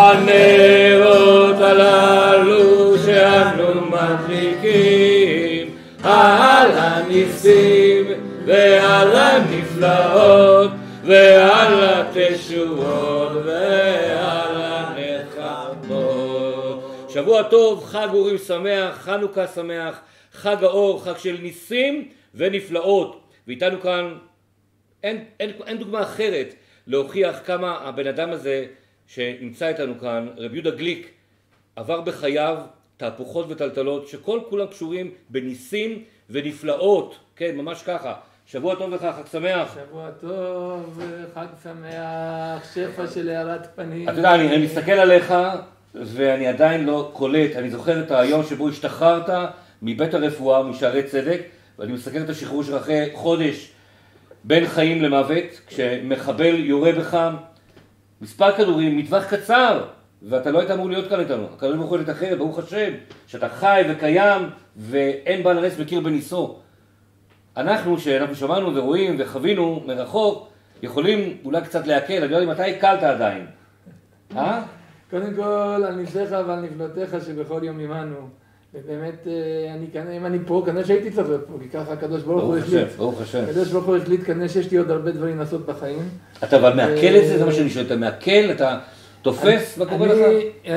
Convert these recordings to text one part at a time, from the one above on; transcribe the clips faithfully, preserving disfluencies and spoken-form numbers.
הנרות הללו שאנו מדליקים, על הניסים ועל הנפלאות ועל התשועות ועל הנחמות. שבוע טוב, חג אורים שמח, חנוכה שמח, חג האור, חג של ניסים ונפלאות. ואיתנו כאן אין, אין, אין דוגמה אחרת להוכיח כמה הבן אדם הזה שנמצא איתנו כאן, רב יהודה גליק, עבר בחייו תהפוכות וטלטלות שכל כולם קשורים בניסים ונפלאות. כן, ממש ככה. שבוע טוב לך, חג שמח. שבוע טוב, חג שמח, שפע של הארת פנים. אתה יודע, אני, אני מסתכל עליך ואני עדיין לא קולט. אני זוכר את היום שבו השתחררת מבית הרפואה, משערי צדק, ואני מסתכל את השחרור שלך אחרי חודש בין חיים למוות, כשמחבל יורה בך מספר כדורים, מטווח קצר, ואתה לא היית אמור להיות כאן איתנו. הכדורים יכולת אחרת, ברוך השם, שאתה חי וקיים, ואין בעל הנס מכיר בניסו. אנחנו, שאנחנו שמענו ורואים וחווינו מרחוק, יכולים אולי קצת להקל. אני לא יודע אם אתה הקלת עדיין. אה? קודם כל, על נפלאך ועל נפלאותיך שבכל יום עמנו. ובאמת, אני כאן, אם אני פה, כנראה שהייתי צריך להיות פה, כי ככה הקדוש ברוך הוא החליט. ברוך השם. הקדוש ברוך הוא החליט, כנראה שיש לי עוד הרבה דברים לעשות בחיים. אתה אבל מעכל את זה? זה מה שאני שואל. אתה מעכל? אתה תופס? מה קורה לך?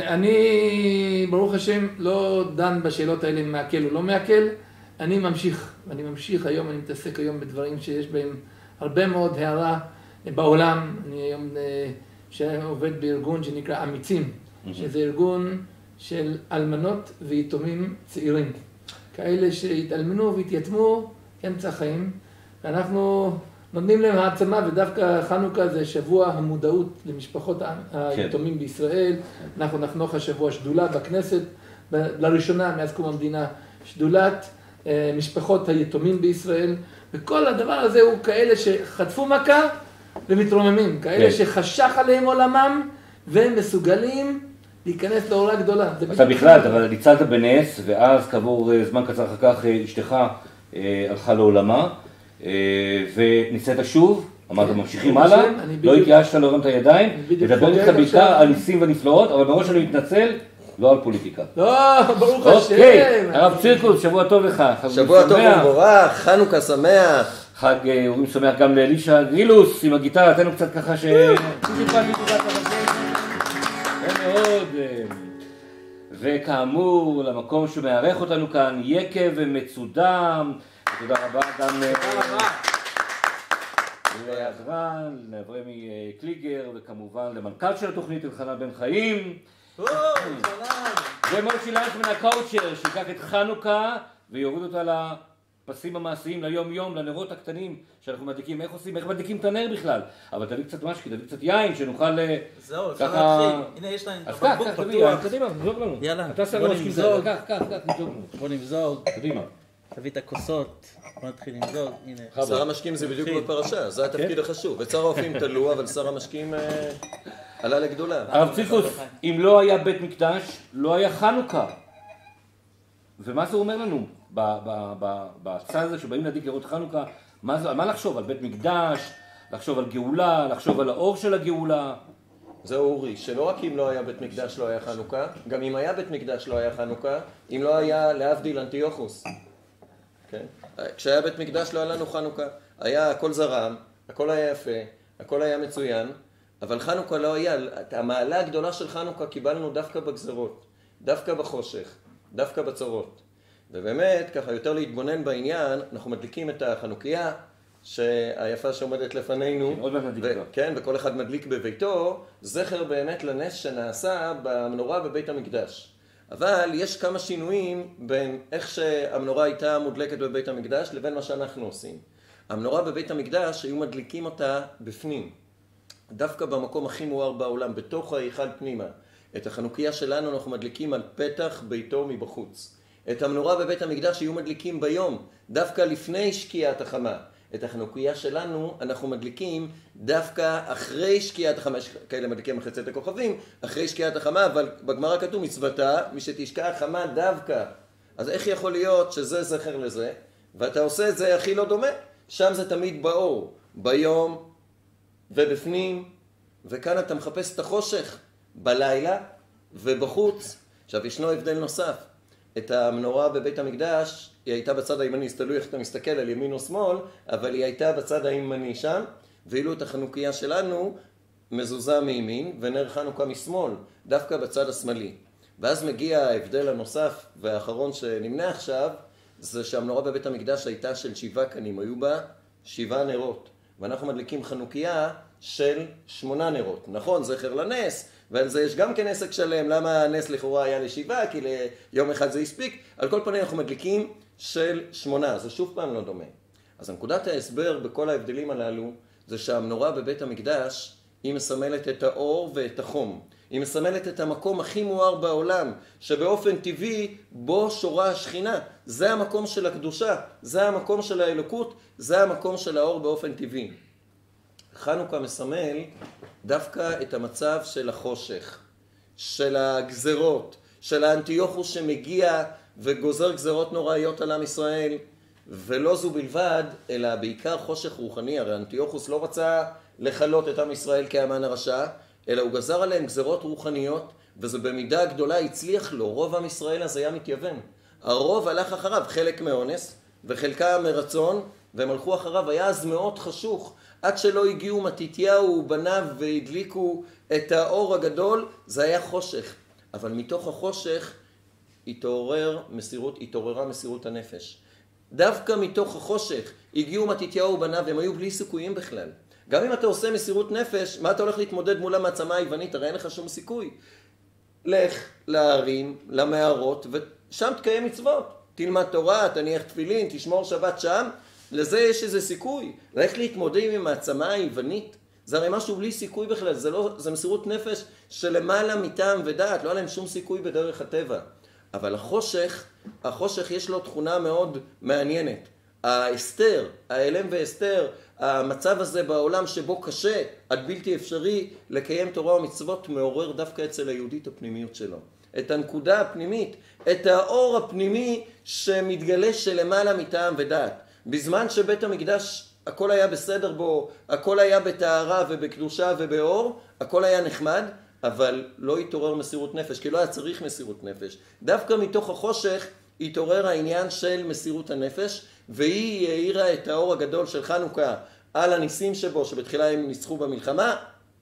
אני, ברוך השם, לא דן בשאלות האלה אם מעכל או לא מעכל. אני ממשיך, ואני ממשיך היום, אני מתעסק היום בדברים שיש בהם הרבה מאוד הערה בעולם. אני היום עובד בארגון שנקרא אמיצים, שזה ארגון של אלמנות ויתומים צעירים, כאלה שהתאלמנו והתייתמו אמצע החיים, ואנחנו נותנים להם העצמה, ודווקא חנוכה זה שבוע המודעות למשפחות היתומים בישראל. אנחנו נחנוך השבוע שדולה בכנסת, לראשונה מאז קום המדינה, שדולת משפחות היתומים בישראל, וכל הדבר הזה הוא כאלה שחטפו מכה ומתרוממים, כאלה שחשך עליהם עולמם והם מסוגלים להיכנס לאורה גדולה. אתה בכלל, אבל ניצלת בנס, ואז כעבור זמן קצר אחר כך אשתך הלכה לעולמה, וניסית שוב, אמרת ממשיכים הלאה, לא התייאשת, לא הרמת הידיים, לדבר איתך בעיקר על ניסים ונפלאות, אבל בראש אני מתנצל, לא על פוליטיקה. לא, ברוך השם. אוקיי, הרב צירקוס, שבוע טוב לך. שבוע טוב ומבורך, חנוכה שמח. חג אורים שמח גם לאלישע גרילוס עם הגיטרה, תנו קצת ככה ש... מאוד. וכאמור, למקום שמארח אותנו כאן, יקב ומצודם. תודה רבה גם לעזרן, לאברמי קליגר, וכמובן למנכ"ל של התוכנית, אלחנן בן חיים. ומושי לייכמן הקאוצ'ר, שיקח את חנוכה ויוריד אותה לפסים המעשיים, ליום יום, לנרות הקטנים שאנחנו מדליקים. איך עושים? איך מדליקים את הנר בכלל? אבל תביא קצת משקי, תביא קצת יין, שנוכל זהו, אפשר להתחיל. הנה יש להם אז כך, כך, תביא, קדימה, נזוג לנו. יאללה, אתה שם בוא משקי, נמזוג. כך, כך, כך, נזוג לנו. בוא נמזוג. קדימה. תביא את הכוסות, בוא נתחיל למזוג, הנה. שר המשקים זה בדיוק בפרשה, זה התפקיד החשוב. את שר האופים תלו, אבל שר המשקים עלה לגדולה. הרב צירקוס, אם לא היה בית מקדש, לא היה חנוכה. ומה זה אומר לנו בצד הזה שבאים להדליק נרות חנוכה? מה מה לחשוב? על בית מקדש, לחשוב על גאולה, לחשוב על האור של הגאולה? זהו אורי, שלא רק אם לא היה בית מקדש לא היה חנוכה, גם אם היה בית מקדש לא היה חנוכה, אם לא היה להבדיל אנטיוכוס. כן? כשהיה בית מקדש לא היה לנו חנוכה, היה הכל זרם, הכל היה יפה, הכל היה מצוין, אבל חנוכה לא היה. המעלה הגדולה של חנוכה קיבלנו דווקא בגזרות, דווקא בחושך, דווקא בצרות. ובאמת, ככה יותר להתבונן בעניין, אנחנו מדליקים את החנוכיה, שהיפה שעומדת לפנינו, עוד מעט נדליק אותה. כן, וכל אחד מדליק בביתו, זכר באמת לנס שנעשה במנורה בבית המקדש. אבל יש כמה שינויים בין איך שהמנורה הייתה מודלקת בבית המקדש לבין מה שאנחנו עושים. המנורה בבית המקדש היו מדליקים אותה בפנים, דווקא במקום הכי מואר בעולם, בתוך ההיכל פנימה. את החנוכיה שלנו אנחנו מדליקים על פתח ביתו מבחוץ. את המנורה בבית המקדש היו מדליקים ביום, דווקא לפני שקיעת החמה. את החנוכיה שלנו אנחנו מדליקים דווקא אחרי שקיעת החמה, יש כאלה מדליקים אחרי צאת הכוכבים, אחרי שקיעת החמה, אבל בגמרא כתוב מצוותה, משתשקע החמה דווקא. אז איך יכול להיות שזה זכר לזה, ואתה עושה את זה הכי לא דומה? שם זה תמיד באור, ביום ובפנים, וכאן אתה מחפש את החושך, בלילה ובחוץ. עכשיו, ישנו הבדל נוסף. את המנורה בבית המקדש, היא הייתה בצד הימני, אז תלוי איך אתה מסתכל על ימין או שמאל, אבל היא הייתה בצד הימני שם, ואילו את החנוכיה שלנו מזוזה מימין, ונר חנוכה משמאל, דווקא בצד השמאלי. ואז מגיע ההבדל הנוסף והאחרון שנמנה עכשיו, זה שהמנורה בבית המקדש הייתה של שבעה קנים, היו בה שבעה נרות. ואנחנו מדליקים חנוכיה של שמונה נרות. נכון, זכר לנס, ועל זה יש גם כן עסק שלם, למה הנס לכאורה היה לשבעה, כי ליום אחד זה הספיק. על כל פנים אנחנו מדליקים של שמונה, זה שוב פעם לא דומה. אז נקודת ההסבר בכל ההבדלים הללו, זה שהמנורה בבית המקדש, היא מסמלת את האור ואת החום. היא מסמלת את המקום הכי מואר בעולם, שבאופן טבעי בו שורה השכינה. זה המקום של הקדושה, זה המקום של האלוקות, זה המקום של האור באופן טבעי. חנוכה מסמל דווקא את המצב של החושך, של הגזרות, של האנטיוכוס שמגיע וגוזר גזרות נוראיות על עם ישראל, ולא זו בלבד, אלא בעיקר חושך רוחני. הרי אנטיוכוס לא רצה לחלות את עם ישראל כאמן הרשע, אלא הוא גזר עליהם גזרות רוחניות, וזה במידה גדולה הצליח לו. רוב עם ישראל אז היה מתייוון. הרוב הלך אחריו, חלק מאונס וחלקם מרצון, והם הלכו אחריו. היה אז מאוד חשוך, עד שלא הגיעו מתתיהו ובניו והדליקו את האור הגדול, זה היה חושך. אבל מתוך החושך התעורר מסירות, התעוררה מסירות הנפש. דווקא מתוך החושך הגיעו מתתיהו ובניו, והם היו בלי סיכויים בכלל. גם אם אתה עושה מסירות נפש, מה אתה הולך להתמודד מול המעצמה היוונית? הרי אין לך שום סיכוי. לך להרים, למערות, ושם תקיים מצוות. תלמד תורה, תניח תפילין, תשמור שבת שם. לזה יש איזה סיכוי. לך להתמודד עם המעצמה היוונית. זה הרי משהו בלי סיכוי בכלל. זה, לא, זה מסירות נפש שלמעלה מטעם ודעת. לא היה להם שום סיכוי בדרך הטבע. אבל החושך, החושך יש לו תכונה מאוד מעניינת. האסתר, האלם ואסתר, המצב הזה בעולם שבו קשה, עד בלתי אפשרי לקיים תורה ומצוות, מעורר דווקא אצל היהודית הפנימיות שלו. את הנקודה הפנימית, את האור הפנימי שמתגלה שלמעלה מטעם ודעת. בזמן שבית המקדש הכל היה בסדר בו, הכל היה בטהרה ובקדושה ובאור, הכל היה נחמד, אבל לא התעורר מסירות נפש, כי לא היה צריך מסירות נפש. דווקא מתוך החושך התעורר העניין של מסירות הנפש, והיא העירה את האור הגדול של חנוכה על הניסים שבו, שבתחילה הם ניצחו במלחמה,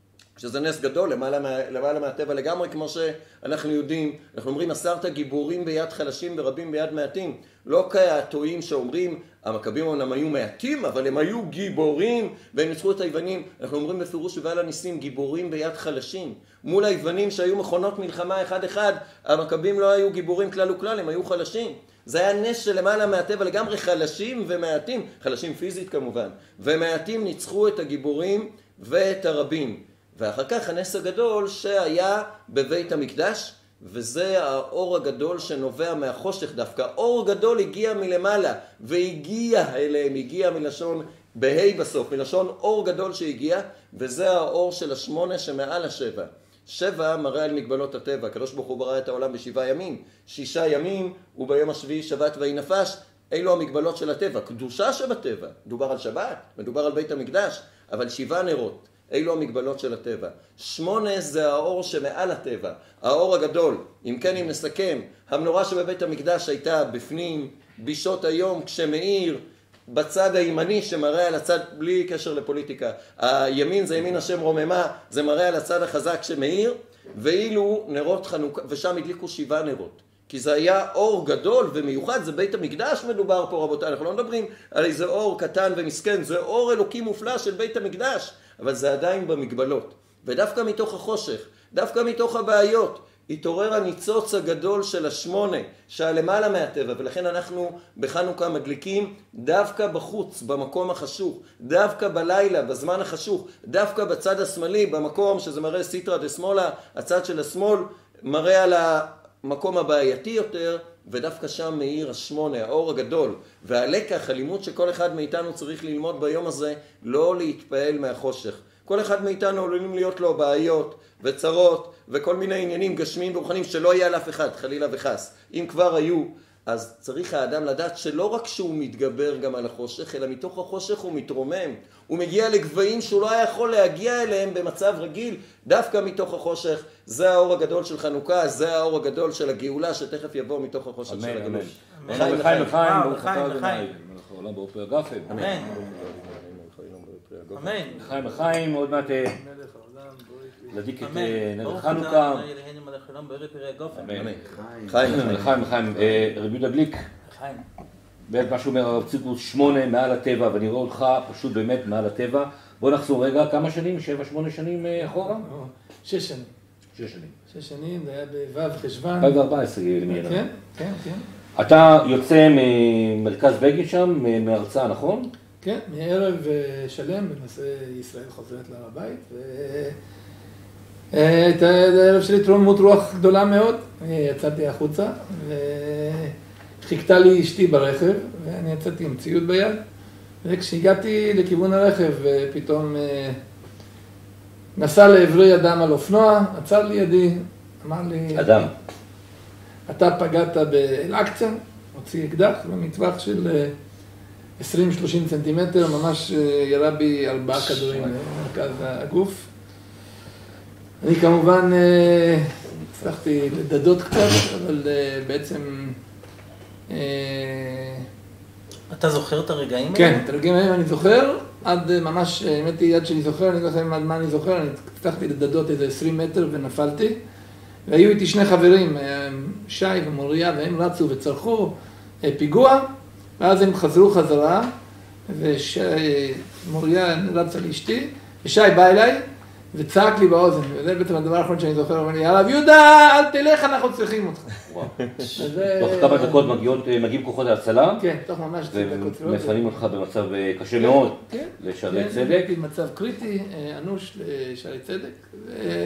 שזה נס גדול, למעלה, מה, למעלה מהטבע לגמרי, כמו שאנחנו יודעים. אנחנו אומרים, עשרת גיבורים ביד חלשים ורבים ביד מעטים. לא כהטועים שאומרים, המכבים אומנם היו מעטים, אבל הם היו גיבורים, והם ניצחו את היוונים. אנחנו אומרים בפירוש ועל הניסים, גיבורים ביד חלשים. מול היוונים שהיו מכונות מלחמה אחד אחד, המכבים לא היו גיבורים כלל וכלל, הם היו חלשים. זה היה נס שלמעלה מהטבע לגמרי, חלשים ומעטים, חלשים פיזית כמובן, ומעטים ניצחו את הגיבורים ואת הרבים. ואחר כך הנס הגדול שהיה בבית המקדש, וזה האור הגדול שנובע מהחושך דווקא. אור גדול הגיע מלמעלה, והגיע אליהם, הגיע מלשון בהי בסוף, מלשון אור גדול שהגיע, וזה האור של השמונה שמעל השבע. שבע מראה על מגבלות הטבע. הקדוש ברוך הוא ברא את העולם בשבעה ימים, שישה ימים, וביום השביעי שבת ויהי נפש. אלו המגבלות של הטבע, קדושה שבטבע. מדובר על שבת, מדובר על בית המקדש, אבל שבעה נרות. אלו המגבלות של הטבע. שמונה זה האור שמעל הטבע, האור הגדול. אם כן, אם נסכם, המנורה שבבית המקדש הייתה בפנים בשעות היום כשמאיר, בצד הימני שמראה על הצד, בלי קשר לפוליטיקה, הימין זה ימין השם רוממה, זה מראה על הצד החזק שמאיר, ואילו נרות חנוכה, ושם הדליקו שבעה נרות. כי זה היה אור גדול ומיוחד, זה בית המקדש מדובר פה רבותיי, אנחנו לא מדברים על איזה אור קטן ומסכן, זה אור אלוקי מופלא של בית המקדש, אבל זה עדיין במגבלות. ודווקא מתוך החושך, דווקא מתוך הבעיות, התעורר הניצוץ הגדול של השמונה, שהלמעלה מהטבע, ולכן אנחנו בחנוכה מדליקים דווקא בחוץ, במקום החשוך, דווקא בלילה, בזמן החשוך, דווקא בצד השמאלי, במקום שזה מראה סיטרא דשמאלה, הצד של השמאל מראה על המקום הבעייתי יותר, ודווקא שם מאיר השמונה, האור הגדול. והלקח, הלימוד שכל אחד מאיתנו צריך ללמוד ביום הזה, לא להתפעל מהחושך. כל אחד מאיתנו עלולים להיות לו בעיות וצרות וכל מיני עניינים גשמיים ורוחניים שלא יהיה על אף אחד, חלילה וחס. אם כבר היו, אז צריך האדם לדעת שלא רק שהוא מתגבר גם על החושך, אלא מתוך החושך הוא מתרומם. הוא מגיע לגבהים שהוא לא היה יכול להגיע אליהם במצב רגיל, דווקא מתוך החושך. זה האור הגדול של חנוכה, זה האור הגדול של הגאולה שתכף יבוא מתוך החושך של הגאולה. לחיים, לחיים, לחיים, לחיים, לחיים. עולם באופי הגפן. אמן. אמן. לחיים, לחיים, עוד מעט להדליק את נר חנוכה. אמן. חיים, לחיים, לחיים. רבי יהודה גליק, חיים. באמת מה שאומר הרב צירקוס, שמונה מעל הטבע, ואני רואה אותך פשוט באמת מעל הטבע. בוא נחזור רגע, כמה שנים? שבע, שמונה שנים אחורה? שש שנים. שש שנים. שש שנים, זה היה בו' חשוון. אלפיים וארבע עשרה למעלה. כן, כן, כן. אתה יוצא ממרכז בגין שם, מהרצאה, נכון? כן, מערב שלם בנושא ישראל חוזרת להר הבית, והייתה ערב של התרוממות רוח גדולה מאוד, יצאתי החוצה, וחיכתה לי אשתי ברכב, ואני יצאתי עם ציוד ביד, וכשהגעתי לכיוון הרכב, פתאום נסע לעברי אדם על אופנוע, עצר לי ידי, אמר לי... אדם. אתה פגעת באל-אקצה, הוציא אקדח במטווח של עשרים שלושים סנטימטר, ממש ירה בי ארבעה כדורים במרכז הגוף. אני כמובן הצלחתי לדדות קצת, אבל בעצם... אתה זוכר את הרגעים האלה? כן, את הרגעים האלה אני זוכר, עד ממש, האמת היא עד שאני זוכר, אני לא יודע עד מה אני זוכר, אני הצלחתי לדדות איזה עשרים מטר ונפלתי. והיו איתי שני חברים, שי ומוריה, והם רצו וצרכו פיגוע, ואז הם חזרו חזרה, ומוריה רצה לאשתי, ושי בא אליי, וצעק לי באוזן, וזה בעצם הדבר האחרון שאני זוכר, ואומר לי, הרב יהודה, אל תלך, אנחנו צריכים אותך. תוך כמה דקות מגיעים כוחות ההצלה, כן, תוך ממש דקות. ומפנים אותך במצב קשה מאוד לשערי צדק. הייתי במצב קריטי, אנוש לשערי צדק.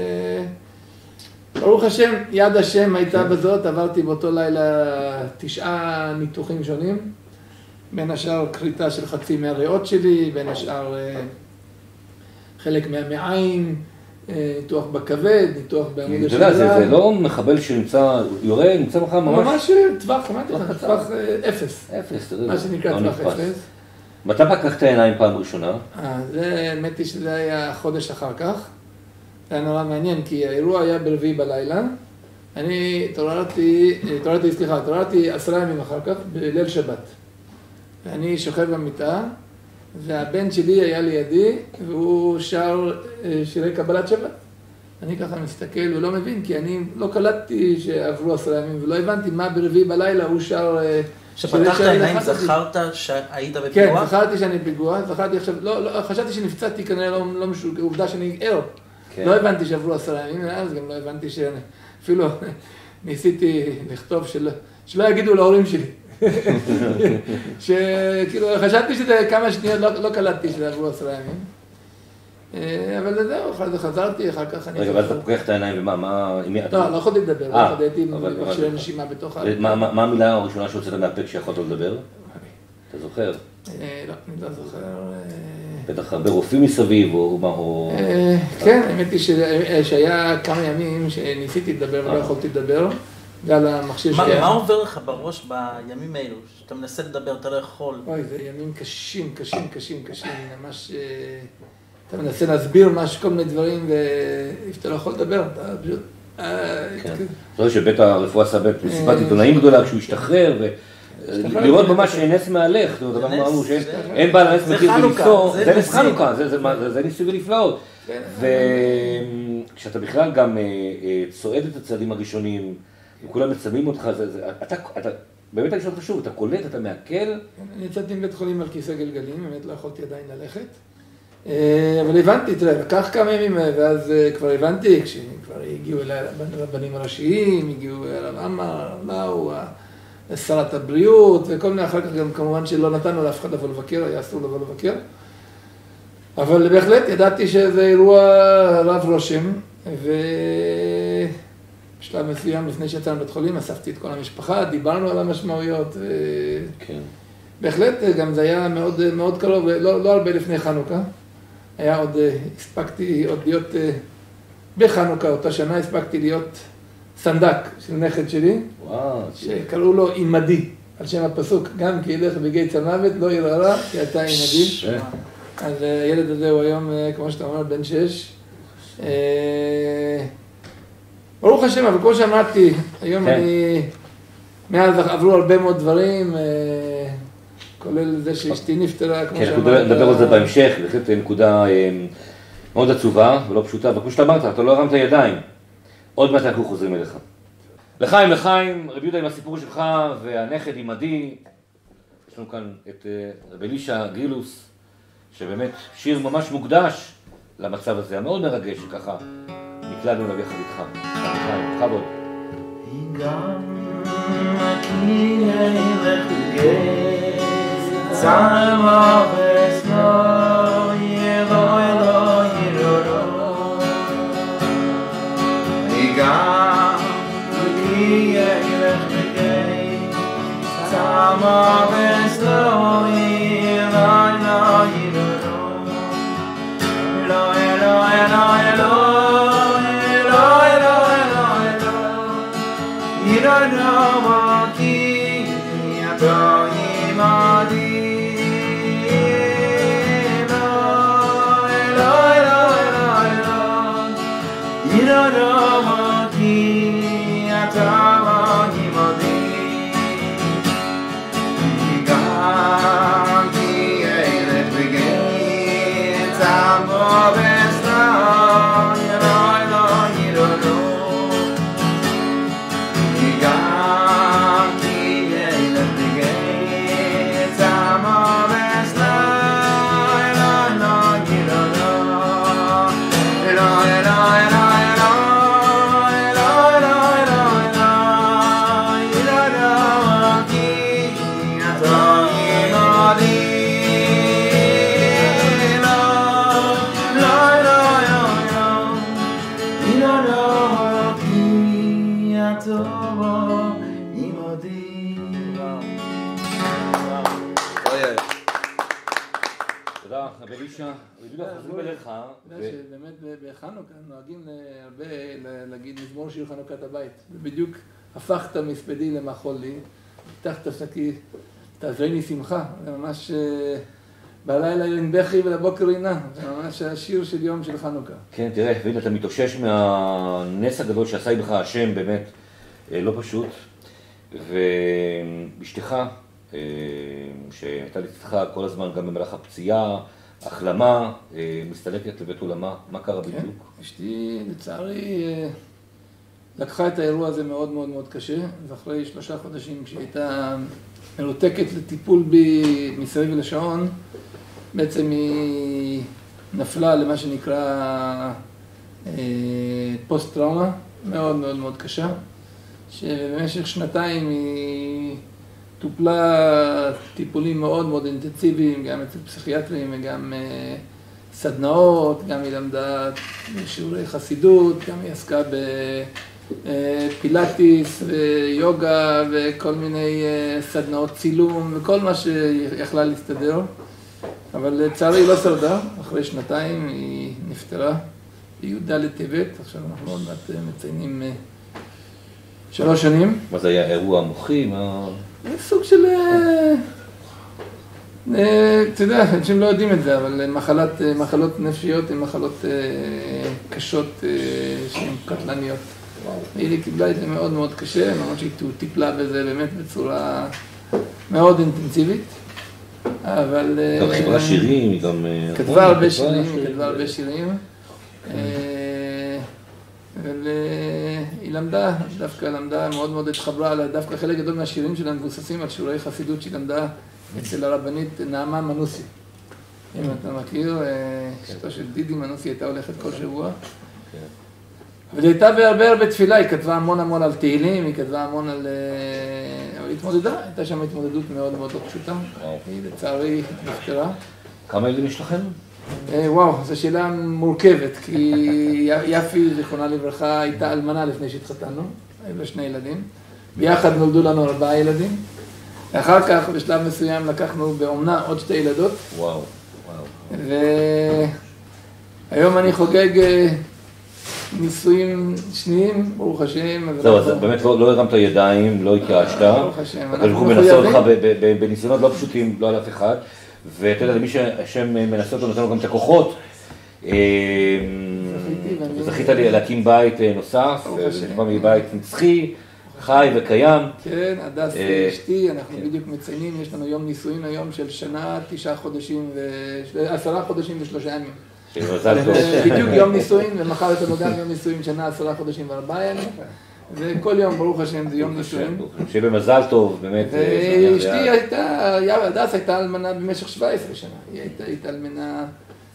ברוך השם, יד השם הייתה בזאת, עברתי באותו לילה תשעה ניתוחים שונים, בין השאר קריטה של חצי מהריאות שלי, בין השאר חלק מהמעיים, ניתוח בכבד, ניתוח בעמוד השדרה. אתה יודע, זה לא מחבל שנמצא, יורה, נמצא לך ממש... ממש טווח, אמרתי לך, טווח אפס. אפס, מה שנקרא טווח אפס. מתי פקח את העיניים פעם ראשונה? זה, האמת היא שזה היה חודש אחר כך. זה היה נורא מעניין, כי האירוע היה ברביעי בלילה. אני התעוררתי, התעוררתי, סליחה, התעוררתי עשרה ימים אחר כך, בליל שבת. ואני שוכב במיטה, והבן שלי היה לידי, והוא שר שירי קבלת שבת. אני ככה מסתכל ולא מבין, כי אני לא קלטתי שעברו עשרה ימים, ולא הבנתי מה ברביעי בלילה הוא שר... כשפתחת עיניים זכרת שהיית בפיגוע? כן, זכרתי שאני בפיגוע, זכרתי עכשיו, לא, לא, חשבתי שנפצעתי כנראה לא, לא משהו, עובדה שאני ער. כן. לא הבנתי שעברו עשרה ימים, אז גם לא הבנתי שאפילו ניסיתי לכתוב שלא, שלא יגידו להורים שלי. שכאילו, חשבתי שזה כמה שניות, לא, לא קלטתי שזה עברו עשרה ימים. אבל זהו, אחר כך חזרתי, אחר כך אני... רגע, ואז אתה פוקח את העיניים ומה, מה... לא, לא יכולתי לדבר, לא יכולתי מכשירי נשימה בתוך ה... מה המילה הראשונה שהוצאת מהפה כשיכולת לדבר? אתה זוכר? לא, אני לא זוכר... בטח הרבה רופאים מסביב, או מה, או... כן, האמת היא שהיה כמה ימים שניסיתי לדבר ולא יכולתי לדבר, בגלל המכשיר שהיה. מה עובר לך בראש בימים האלו? שאתה מנסה לדבר, אתה לא יכול... אוי, זה ימים קשים, קשים, קשים, קשים, ממש... אתה מנסה להסביר משהו, כל מיני דברים, ואתה לא יכול לדבר, אתה פשוט... כן. אתה רואה שבית הרפואה עשה בית מסיבת עיתונאים גדולה כשהוא השתחרר, לראות ממש נס מהלך, זה דבר מאמור שאין בעל הנס מכיר ולפתור, זה נס חנוכה, זה ניסוי ונפלאות. וכשאתה בכלל גם צועד את הצעדים הראשונים, וכולם מצלמים אותך, אתה, באמת אני שואל אותך שוב, אתה קולט, אתה מעכל? אני יצאתי מבית חולים על כיסא גלגלים, באמת לא יכולתי עדיין ללכת. אבל הבנתי, תראה, לקח כמה ימים, ואז כבר הבנתי, כשכבר הגיעו אליי הרבנים הראשיים, הגיעו אליו עמר, לאו, שרת הבריאות, וכל מיני אחר כך גם כמובן שלא נתנו לאף אחד לבוא לבקר, היה אסור לבוא לבקר. אבל בהחלט ידעתי שזה אירוע רב רושם, ובשלב מסוים לפני שיצאנו לבית חולים, אספתי את כל המשפחה, דיברנו על המשמעויות. כן. בהחלט גם זה היה מאוד, מאוד קרוב, לא, לא הרבה לפני חנוכה. היה עוד, הספקתי עוד להיות, בחנוכה, אותה שנה הספקתי להיות סנדק של נכד שלי, וואו. שקראו לו עמדי, על שם הפסוק, גם כי ילך בגיא המוות, לא ירא רע, כי אתה עמדי. אז הילד הזה הוא היום, כמו שאתה אומר, בן שש. ברוך השם, אבל כמו שאמרתי, היום אני, מאז עברו הרבה מאוד דברים, כולל זה שאשתי נפטרה, כמו שאמרת. כן, נדבר על זה בהמשך, בהחלט נקודה מאוד עצובה ולא פשוטה, וכמו שאתה אמרת, אתה לא הרמת ידיים. עוד מעט אנחנו חוזרים אליך. לחיים, לחיים, רבי יהודה עם הסיפור שלך והנכד עם עדי. יש לנו כאן את רבי אלישע גרילוס, שבאמת שיר ממש מוקדש למצב הזה, המאוד מרגש, שככה נקלענו אליו יחד איתך. לחיים, בכבוד. באמת בחנוכה נוהגים הרבה להגיד מזמור שיר חנוכת הבית. ובדיוק הפכת מספדי למחול לי, פתחת שקי, תעזרני שמחה. זה ממש בלילה אין בכי ולבוקר רינה. זה ממש השיר של יום של חנוכה. כן, תראה, והנה אתה מתאושש מהנס הגדול שעשה בך השם, באמת לא פשוט. ואשתך, שהייתה לצדך כל הזמן גם במהלך הפציעה, החלמה, מסתלקת לבית עולמה, מה קרה בדיוק? אשתי, לצערי, לקחה את האירוע הזה מאוד מאוד מאוד קשה, ואחרי שלושה חודשים שהיא הייתה מרותקת לטיפול בי מסביב לשעון, בעצם היא נפלה למה שנקרא פוסט-טראומה, מאוד מאוד מאוד קשה, שבמשך שנתיים היא טופלה טיפולים מאוד מאוד אינטנסיביים, גם אצל פסיכיאטרים וגם סדנאות, גם היא למדה שיעורי חסידות, גם היא עסקה בפילאטיס ויוגה וכל מיני סדנאות צילום וכל מה שיכלה להסתדר. אבל לצערי היא לא שרדה, אחרי שנתיים היא נפטרה בי"ד לטבת, עכשיו אנחנו עוד מעט מציינים שלוש שנים. מה זה היה אירוע מוחי? מה... זה סוג של... אתה יודע, אנשים לא יודעים את זה, אבל מחלות נפשיות הן מחלות קשות שהן קטלניות. היא קיבלה את זה מאוד מאוד קשה, למרות שהיא טיפלה בזה באמת בצורה מאוד אינטנסיבית. אבל... גם חיברה שירים, היא גם... כתבה הרבה שירים, היא כתבה הרבה שירים. והיא למדה, דווקא למדה, מאוד מאוד התחברה לה, דווקא חלק גדול מהשירים שלה מבוססים על שיעורי חסידות שהיא למדה אצל הרבנית נעמה מנוסי. אם אתה מכיר, אשתו של דידי מנוסי הייתה הולכת כל שבוע. אבל היא הייתה בהרבה הרבה תפילה, היא כתבה המון המון על תהילים, היא כתבה המון על... אבל היא התמודדה, הייתה שם התמודדות מאוד מאוד לא פשוטה. היא לצערי נפטרה. כמה ילדים יש לכם? וואו, זו שאלה מורכבת, כי יפי, זיכרונה לברכה, הייתה אלמנה לפני שהתחתנו, היו לה שני ילדים. ביחד נולדו לנו ארבעה ילדים. ואחר כך, בשלב מסוים, לקחנו באומנה עוד שתי ילדות. וואו, וואו. והיום אני חוגג נישואים שניים, ברוך השם. זהו, אז באמת לא הרמת ידיים, לא התייאשת. ברוך השם, אנחנו מנסה אותך בניסיונות לא פשוטים, לא על אף אחד. ואתה יודע, למי שהשם מנסה אותו, נותן לו גם את הכוחות. וזכית להקים בית נוסף, ונקרא מבית נצחי, חי וקיים. כן, הדס אשתי, אנחנו בדיוק מציינים, יש לנו יום נישואין היום של שנה, תשעה חודשים, עשרה חודשים ושלושה ימים. בדיוק יום נישואין, ומחר יש לנו גם יום נישואין, שנה, עשרה חודשים וארבעה ימים. וכל יום, ברוך השם, זה יום נישואין. שיהיה במזל טוב, באמת. ואשתי הייתה, הדס הייתה אלמנה במשך שבע עשרה שנה. היא הייתה אלמנה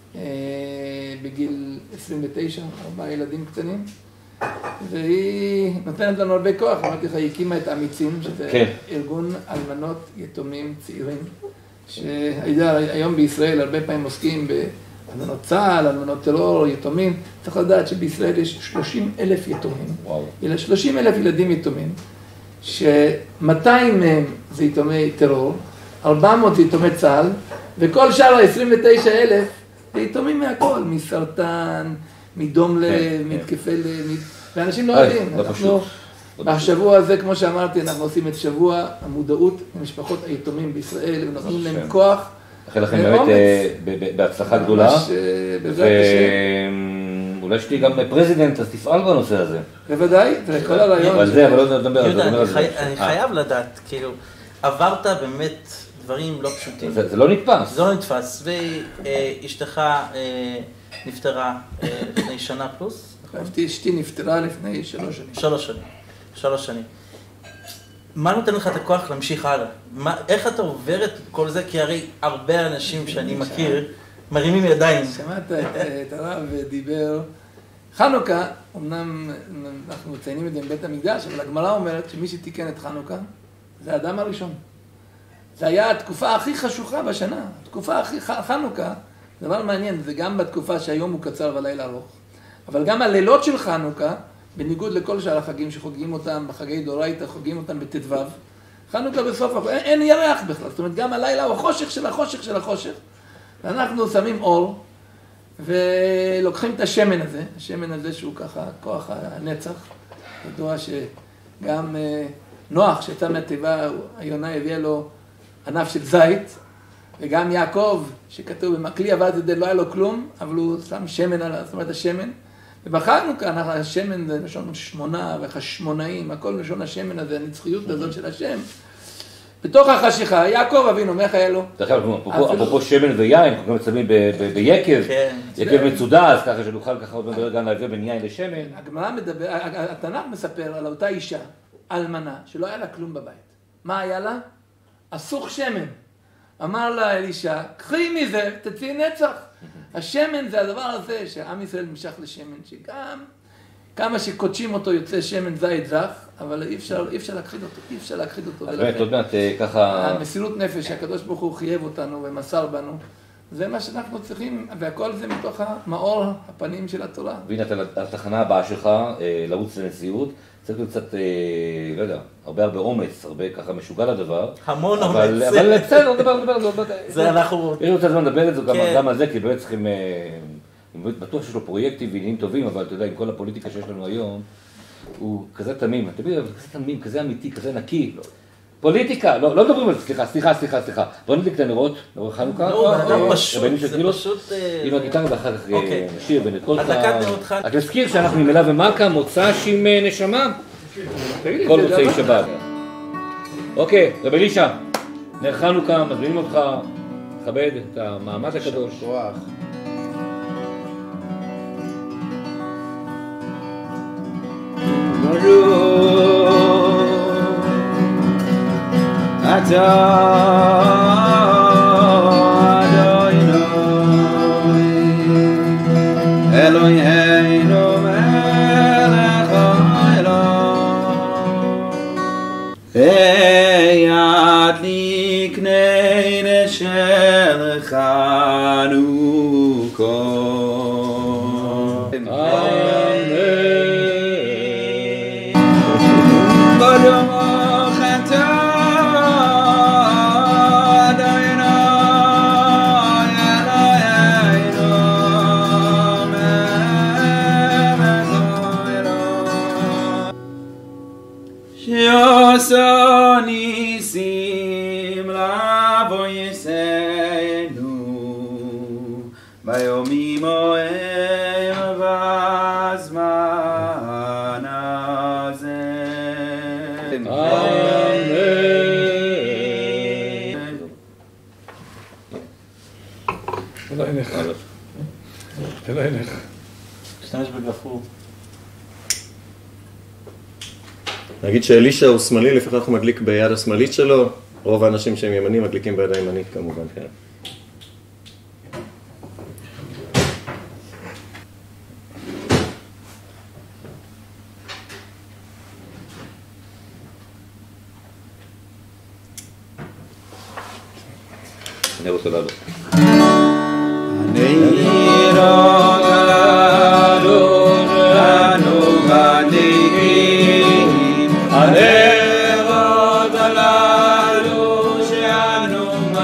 בגיל עשרים ותשע, ארבעה ילדים קטנים. והיא נותנת לנו הרבה כוח, אמרתי לך, היא הקימה את אמיצים, שזה ארגון אלמנות יתומים צעירים, שהיום בישראל הרבה פעמים עוסקים באלמנות צה"ל, אלמנות טרור, יתומים. צריך לדעת שבישראל יש שלושים אלף יתומים, אלא שלושים אלף ילדים יתומים, ש-מאתיים מהם זה יתומי טרור, ארבע מאות זה יתומי צה"ל, וכל שאר ה-עשרים ותשעה אלף זה יתומים מהכל, מסרטן, מדום לב, מתקפי לב, ואנשים לא יודעים. אנחנו, בשבוע הזה, כמו שאמרתי, אנחנו עושים את שבוע המודעות למשפחות היתומים בישראל, ונותנים להם כוח. אחרי לכם באמת בהצלחה גדולה. ואולי שתהיה גם פרזידנט, אז תפעל בנושא הזה. בוודאי, זה כל הרעיון. אבל זה, אבל לא נדבר על זה. יהודה, אני חייב לדעת, כאילו, עברת באמת דברים לא פשוטים. זה לא נתפס. זה לא נתפס, ואשתך נפטרה לפני שנה פלוס? אשתי נפטרה לפני שלוש שנים. שלוש שנים, שלוש שנים. מה נותן לך את הכוח להמשיך הלאה? איך אתה עובר את כל זה? כי הרי הרבה אנשים שאני מכיר מרימים ידיים. שמעת את הרב דיבר. חנוכה, אמנם אנחנו מציינים את זה מבית המקדש, אבל הגמרא אומרת שמי שתיקן את חנוכה זה האדם הראשון. זה היה התקופה הכי חשוכה בשנה. התקופה הכי חנוכה, דבר מעניין, זה גם בתקופה שהיום הוא קצר והלילה ארוך. אבל גם הלילות של חנוכה, בניגוד לכל שאר החגים שחוגגים אותם, בחגי דורייתא חוגגים אותם בט"ו, חנוכה בסוף, אין, אין ירח בכלל, זאת אומרת גם הלילה הוא החושך של החושך של החושך. ואנחנו שמים אור, ולוקחים את השמן הזה, השמן הזה שהוא ככה כוח הנצח, ידוע שגם נוח שיצא מהתיבה, היונה הביאה לו ענף של זית, וגם יעקב, שכתוב במקלי עבד את זה, לא היה לו כלום, אבל הוא שם שמן על, זאת אומרת השמן, ובחרנו כאן, השמן זה לשון שמונה וחשמונאים, הכל לשון השמן הזה, הנצחיות הזאת של השם. בתוך החשיכה, יעקב אבינו, מה היה לו? אפרופו שמן ויין, אנחנו גם מצלמים ביקב, יקב מצודס, ככה שנוכל ככה עוד מדבר גם להעביר בין יין לשמן. הגמרא מדבר, התנ"ך מספר על אותה אישה, אלמנה, שלא היה לה כלום בבית. מה היה לה? אסוך שמן. אמר לה אלישע, קחי מזה, תציעי נצח. השמן זה הדבר הזה שעם ישראל נמשך לשמן, שגם כמה שקודשים אותו יוצא שמן זית זך, אבל אי אפשר, אי אפשר להכחיד אותו, אי אפשר להכחיד אותו. באמת, עוד מעט ככה... המסירות נפש שהקדוש ברוך הוא חייב אותנו ומסר בנו, זה מה שאנחנו צריכים, והכל זה מתוך המאור הפנים של התורה. והנה, התחנה הבאה שלך, לרוץ לנשיאות, צריך להיות קצת, לא יודע, הרבה הרבה אומץ, הרבה ככה משוגע לדבר. המון אומץ. אבל בסדר, נדבר, נדבר, נדבר. זה אנחנו... אני רוצה לזמן לדבר את זה גם על זה, כי באמת צריכים... אני בטוח שיש לו פרויקטים ועניינים טובים, אבל אתה יודע, עם כל הפוליטיקה שיש לנו היום, הוא כזה תמים, אתה יודע, כזה תמים, כזה אמיתי, כזה נקי. פוליטיקה, לא מדברים על זה, סליחה, סליחה, סליחה, סליחה. בוא נדליק את הנרות, נרות חנוכה. לא, זה פשוט, זה פשוט... עם הגיטרה ואחר כך נשאיר בין את כל כך... רק נזכיר שאנחנו עם אלה ומלכה, מוצ"ש עם נשמה. כל מוצאי שבת. אוקיי, רב אלישע, נר חנוכה, מזמינים אותך, לכבד את המעמד הקדוש. כוח. Eloheinu melech haolam Yadlik nei neshel Chanukah Amen Baruch atah Adonai Eloheinu ביומי מועם בזמן הזה. אמן. לא ילך. לא ילך. תשתמש בגפרור. נגיד שאלישע הוא שמאלי, לפיכך הוא מדליק ביד השמאלית שלו, רוב האנשים שהם ימנים מדליקים ביד הימנית כמובן, כן. אני רוצה לעלות. הנרות הללו שאנו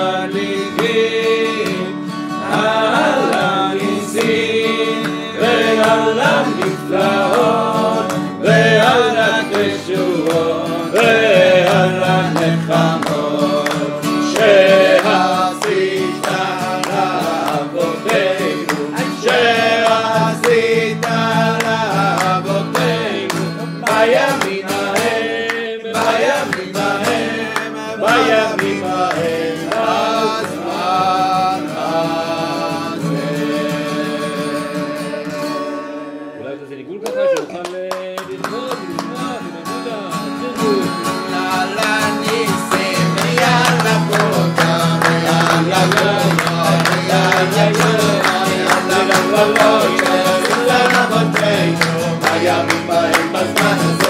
מדליקים על הניסים ועל הנפלאות ועל התשועות ועל הנחמות שעשית לאבותינו שעשית לאבותינו בימים ההם בימים ההם בימים ההם בזמן הזה. אולי זה ניגול ככה שנוכל ללמוד, ללמוד, ללמודה, תרגול. יאללה ניסים ויאללה בוקה ויאללה גומה ויאללה גומה יאללה גומה יאללה אבותינו בימים ההם בזמן הזה.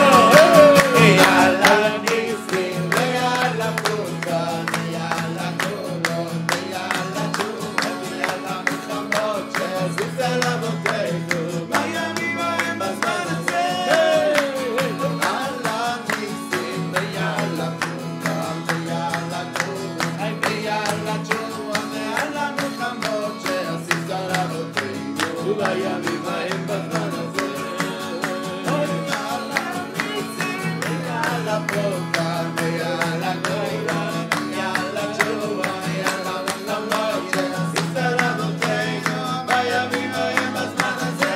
יאללה ניסים ויאללה בוקה ויאללה גומה ויאללה גומה ויאללה מלחמות שעשית לאבותינו בימים ההם בזמן הזה. יאללה ניסים ויאללה בוקה ויאללה גומה ויאללה גומה ויאללה מלחמות שעשית לאבותינו בימים ההם בזמן הזה. יאללה ניסים ויאללה בוקה ויאללה גומה ויאללה גומה ויאללה מלחמות שעשית לאבותינו בימים ההם בזמן הזה.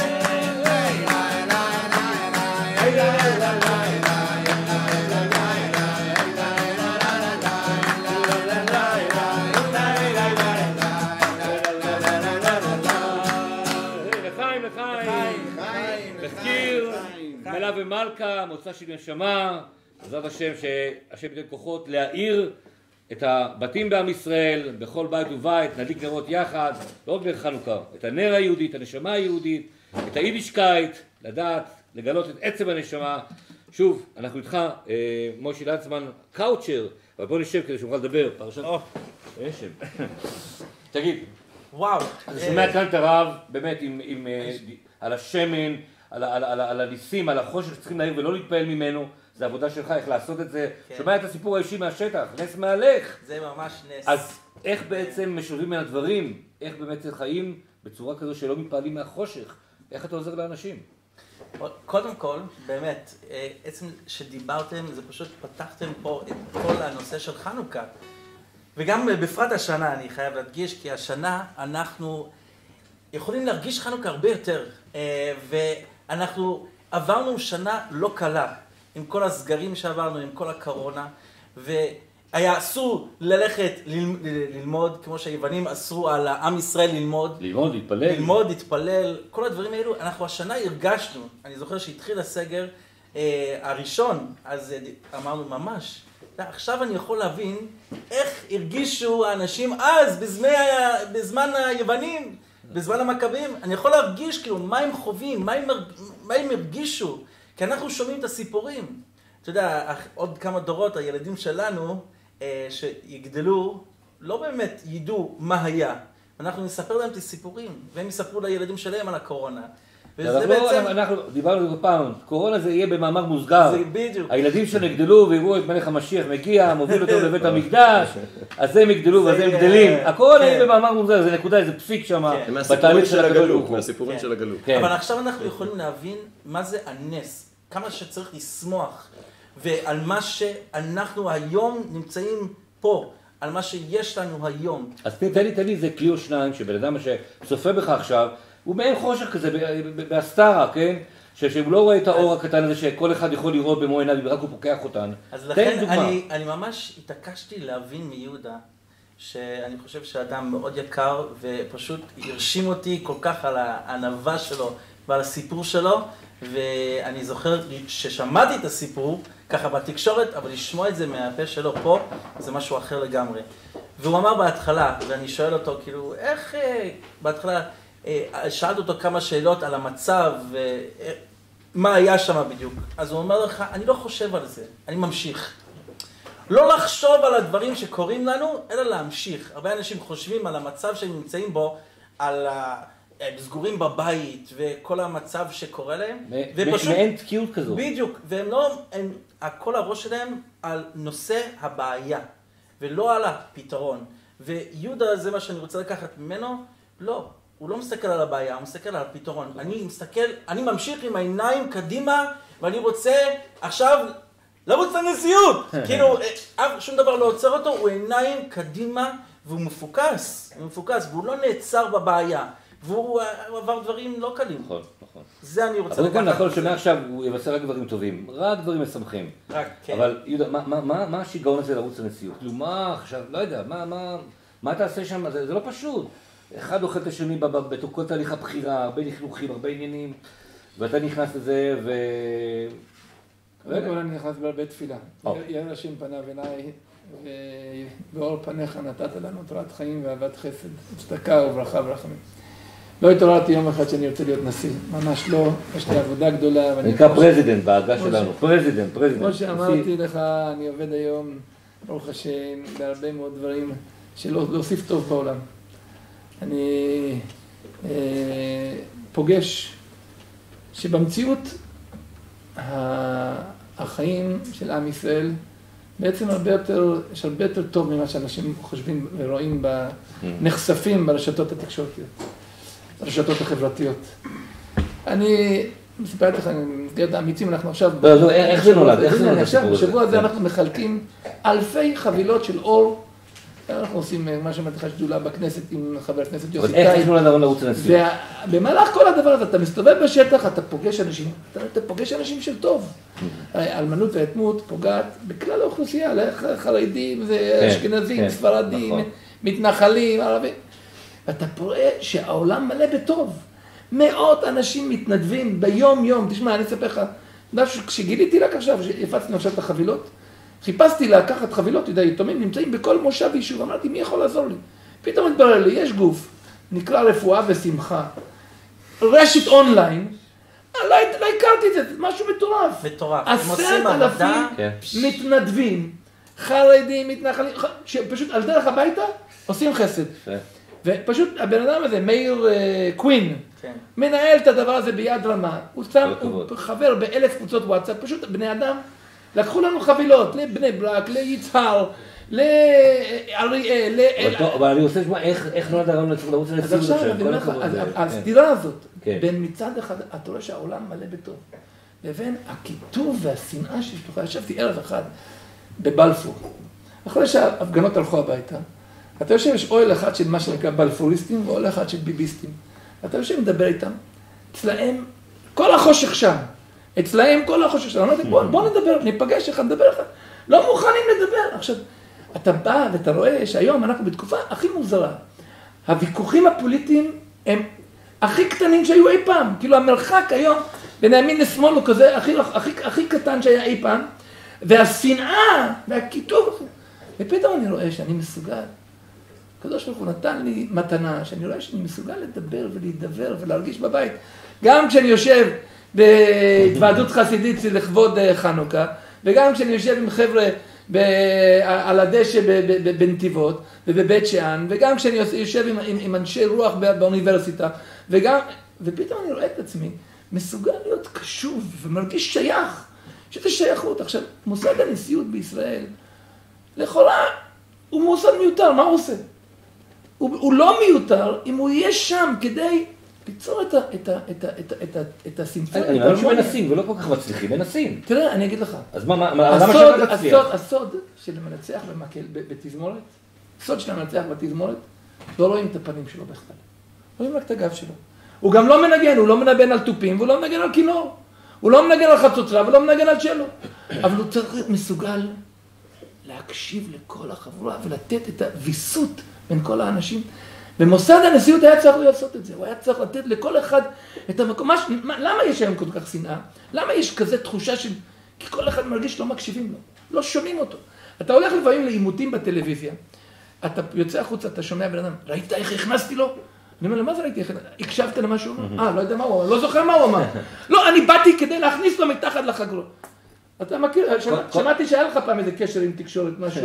לחיים, לחיים. תזכיר, מלה ומלכה, מוצא של נשמה, בעזרת השם שהשם ייתן כוחות להאיר את הבתים בעם ישראל, בכל בית ובית, נדליק נרות יחד, לא רק דרך חנוכה, את הנר היהודי, את הנשמה היהודית, את היידישקייט, לדעת, לגלות את עצם הנשמה. שוב, אנחנו איתך, אה, מושי לנצמן, קאוצ'ר, אבל בוא נשב כדי שנוכל לדבר, פרשת... יש שם. תגיד, וואו. אתה שומע כאן את הרב, באמת, עם, עם, אה, על השמן, על, על, על, על הניסים, על החושך שצריכים להעיר ולא להתפעל ממנו, זה עבודה שלך, איך לעשות את זה. כן. שומע את הסיפור האישי מהשטח, נס מהלך. זה ממש נס. אז איך בעצם משלבים בין הדברים, איך באמת חיים בצורה כזו שלא מתפעלים מהחושך, איך אתה עוזר לאנשים? קודם כל, באמת, עצם שדיברתם, זה פשוט פתחתם פה את כל הנושא של חנוכה. וגם בפרט השנה, אני חייב להדגיש, כי השנה אנחנו יכולים להרגיש חנוכה הרבה יותר. ואנחנו עברנו שנה לא קלה, עם כל הסגרים שעברנו, עם כל הקורונה, והיה אסור ללכת ללמוד, כמו שהיוונים אסרו על עם ישראל ללמוד. ללמוד, להתפלל. ללמוד, להתפלל, כל הדברים האלו, אנחנו השנה הרגשנו, אני זוכר שהתחיל הסגר אה, הראשון, אז אמרנו ממש, עכשיו אני יכול להבין איך הרגישו האנשים אז, בזמן, בזמן היוונים, בזמן המכבים, אני יכול להרגיש כאילו מה הם חווים, מה הם, מה הם הרגישו, כי אנחנו שומעים את הסיפורים. אתה יודע, עוד כמה דורות, הילדים שלנו אה, שיגדלו, לא באמת ידעו מה היה. אנחנו נספר להם את הסיפורים, והם יספרו לילדים שלהם על הקורונה. וזה בעצם... אנחנו דיברנו על זה פעם, קורונה זה יהיה במאמר מוסגר. זה בדיוק. הילדים שלנו יגדלו ויראו את מלך המשיח מגיע, מוביל אותו לבית המקדש, אז הם יגדלו ואז הם גדלים. הקורונה יהיה במאמר מוסגר, זה נקודה, זה פסיק שם בתהליך של הגלות. מהסיפורים של הגלות. אבל עכשיו אנחנו יכולים להבין מה זה הנס, כמה שצריך לשמוח, ועל מה שאנחנו היום נמצאים פה. על מה שיש לנו היום. אז תן לי, תן לי איזה כלי או שניים שבן אדם שצופה בך עכשיו, הוא מעין חושך כזה בהסתרה, כן? שהוא לא רואה את האור הקטן הזה שכל אחד יכול לראות במו עיניו, ורק הוא פוקח אותן. אז לכן אני, אני ממש התעקשתי להבין מיהודה, שאני חושב שאדם מאוד יקר, ופשוט הרשים אותי כל כך על הענווה שלו ועל הסיפור שלו, ואני זוכר ששמעתי את הסיפור, ככה בתקשורת, אבל לשמוע את זה מהפה שלו פה, זה משהו אחר לגמרי. והוא אמר בהתחלה, ואני שואל אותו, כאילו, איך בהתחלה, שאלת אותו כמה שאלות על המצב, מה היה שם בדיוק. אז הוא אומר לך, אני לא חושב על זה, אני ממשיך. לא לחשוב על הדברים שקורים לנו, אלא להמשיך. הרבה אנשים חושבים על המצב שהם נמצאים בו, על הם סגורים בבית, וכל המצב שקורה להם. ופשוט... מעין תקיעות כזו. בדיוק, והם לא, הם, כל הראש שלהם על נושא הבעיה, ולא על הפתרון. ויהודה, זה מה שאני רוצה לקחת ממנו, לא. הוא לא מסתכל על הבעיה, הוא מסתכל על הפתרון. אני מסתכל, אני ממשיך עם העיניים קדימה, ואני רוצה עכשיו לרוץ לנשיאות. כאילו, שום דבר לא עוצר אותו, הוא עיניים קדימה, והוא מפוקס, הוא מפוקס, והוא לא נעצר בבעיה. והוא עבר דברים לא קלים. נכון, נכון. זה אני רוצה לקחת. אבל נכון שמעכשיו הוא יבשר רק דברים טובים, רק דברים משמחים. רק, כן. אבל יהודה, מה השיגעון הזה לרוץ לנשיאות? כאילו, מה עכשיו, לא יודע, מה תעשה שם? זה לא פשוט. אחד אוכל את השני בתוך תהליך הבחירה, הרבה לכלוכים, הרבה עניינים, ואתה נכנס לזה ו... רגע, אני נכנס בהרבה תפילה. יאיר השם פניו אליי, ובאור פניך נתת לנו תורת חיים ואהבת חסד, צדקה וברכה ורחמים. לא התעוררתי יום אחד שאני רוצה להיות נשיא, ממש לא, יש לי עבודה גדולה. נקרא פרזידנט בהגה שלנו, פרזידנט, פרזידנט. כמו שאמרתי לך, אני עובד היום, ברוך השם, בהרבה מאוד דברים שלא להוסיף טוב בעולם. אני אה, פוגש שבמציאות החיים של עם ישראל בעצם הרבה יותר, יש הרבה יותר טוב ממה שאנשים חושבים ורואים, נחשפים ברשתות התקשורתיות, ברשתות החברתיות. אני מספרתי לך, במסגרת האמיצים, אנחנו עכשיו... לא, לא, איך זה נולד? איך זה נולד? עכשיו, בשבוע הזה אנחנו מחלקים אלפי חבילות של אור. אנחנו עושים מה שאמרתי לך שדולה בכנסת עם חבר הכנסת יוסי טייב. איך נולד הרעיון לרוץ לנשיאות? ובמהלך כל הדבר הזה, אתה מסתובב בשטח, אתה פוגש אנשים, אתה פוגש אנשים של טוב. האלמנות והיתמות פוגעת בכלל האוכלוסייה, חרדים, אשכנזים, ספרדים, מתנחלים, ערבים. ואתה רואה שהעולם מלא בטוב. מאות אנשים מתנדבים ביום יום. תשמע, אני אספר לך, כשגיליתי רק עכשיו, שהפצנו עכשיו את החבילות, חיפשתי לקחת חבילות, יודע, יתומים נמצאים בכל מושב יישוב, אמרתי, מי יכול לעזור לי? פתאום התברר לי, יש גוף, נקרא רפואה ושמחה, רשת אונליין, לא, לא הכרתי את זה, משהו מטורף. מטורף. עשרת אלפים מתנדבים, חרדים, מתנחלים, שפשוט על דרך הביתה עושים חסד. ופשוט הבן אדם הזה, מאיר קווין, מנהל את הדבר הזה ביד רמה, הוא חבר באלף קבוצות וואטסאפ, פשוט בני אדם, לקחו לנו חבילות, לבני ברק, ליצהר, לאריאל, לאל... אבל אני רוצה לשמוע איך נולד הרעיון לרוץ לנשיאות. אז עכשיו, אני אומר לך, הסתירה הזאת, בין מצד אחד, אתה רואה שהעולם מלא בטוב, לבין הקיטוב והשנאה שיש לך, ישבתי ערב אחד בבלפור, אחרי שההפגנות הלכו הביתה, אתה יושב, יש אוהל אחד של מה שנקרא בלפוריסטים, ואוהל אחד של ביביסטים. אתה יושב ומדבר איתם, אצלהם, כל החושך שם, אצלהם כל החושך שם, אמרתי, בוא, בוא נדבר, ניפגש אחד, נדבר אחד. לא מוכנים לדבר. עכשיו, אתה בא ואתה רואה שהיום אנחנו בתקופה הכי מוזרה. הוויכוחים הפוליטיים הם הכי קטנים שהיו אי פעם. כאילו המרחק היום בין הימין לשמאל הוא כזה הכי, הכי, הכי קטן שהיה אי פעם. והשנאה והקיטוב. ופתאום אני רואה שאני מסוגל. הקדוש ברוך הוא נתן לי מתנה, שאני רואה שאני מסוגל לדבר ולהידבר ולהרגיש בבית. גם כשאני יושב בהתוועדות חסידית לכבוד חנוכה, וגם כשאני יושב עם חבר'ה על הדשא בנתיבות ובבית שאן, וגם כשאני יושב עם, עם, עם אנשי רוח באוניברסיטה, וגם, ופתאום אני רואה את עצמי מסוגל להיות קשוב ומרגיש שייך, שזה שייכות. עכשיו, מוסד הנשיאות בישראל, לכאורה, הוא מוסד מיותר, מה הוא עושה? הוא, הוא לא מיותר אם הוא יהיה שם כדי ליצור את, את, את, את, את, את הסימפוניה. אני מאמין שמנסים ולא כל כך מצליחים, מנסים. תראה, אני אגיד לך. אז מה, למה שאתה תצליח? הסוד של מנצח במקל, בתזמורת, הסוד של המנצח בתזמורת, לא רואים את הפנים שלו בכלל. רואים רק את הגב שלו. הוא גם לא מנגן, הוא לא מנגן על תופים, והוא לא מנגן על כינור. הוא לא מנגן על חצוצרה ולא מנגן על צ'לו. אבל הוא צריך להיות מסוגל להקשיב לכל החבורה ולתת את הוויסות בין כל האנשים. במוסד הנשיאות היה צריך לעשות את זה. הוא היה צריך לתת לכל אחד את המקום. מה, מה, למה יש היום כל כך שנאה? למה יש כזה תחושה של... כי כל אחד מרגיש שלא מקשיבים לו, לא שומעים אותו. אתה הולך לפעמים לעימותים בטלוויזיה, אתה יוצא החוצה, אתה שומע בן אדם, ראית איך הכנסתי לו? אני אומר לו, מה זה ראיתי? הקשבת למה שהוא אמר? אה, לא יודע מה הוא אמר, לא זוכר מה הוא אמר. לא, אני באתי כדי להכניס לו מתחת לחגרו. אתה מכיר, שמעתי שהיה לך פעם איזה קשר עם תקשורת, משהו.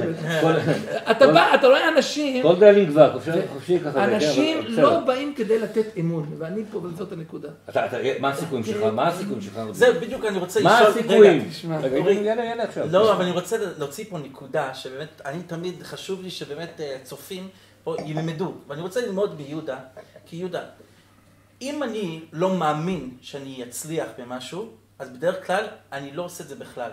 אתה בא, אתה רואה אנשים... כל דיילים כבר, חופשי ככה. אנשים לא באים כדי לתת אמון, ואני פה, וזאת הנקודה. מה הסיכויים שלך? מה הסיכויים שלך? זה בדיוק אני רוצה מה לשאול... הסיכויים? רגע, יאללה, עכשיו. לא, אבל אני רוצה להוציא פה נקודה, שבאמת, אני תמיד חשוב לי שבאמת צופים פה ילמדו, ואני רוצה ללמוד ביהודה, כי יהודה, אם אני לא מאמין שאני אצליח במשהו, אז בדרך כלל אני לא עושה את זה בכלל.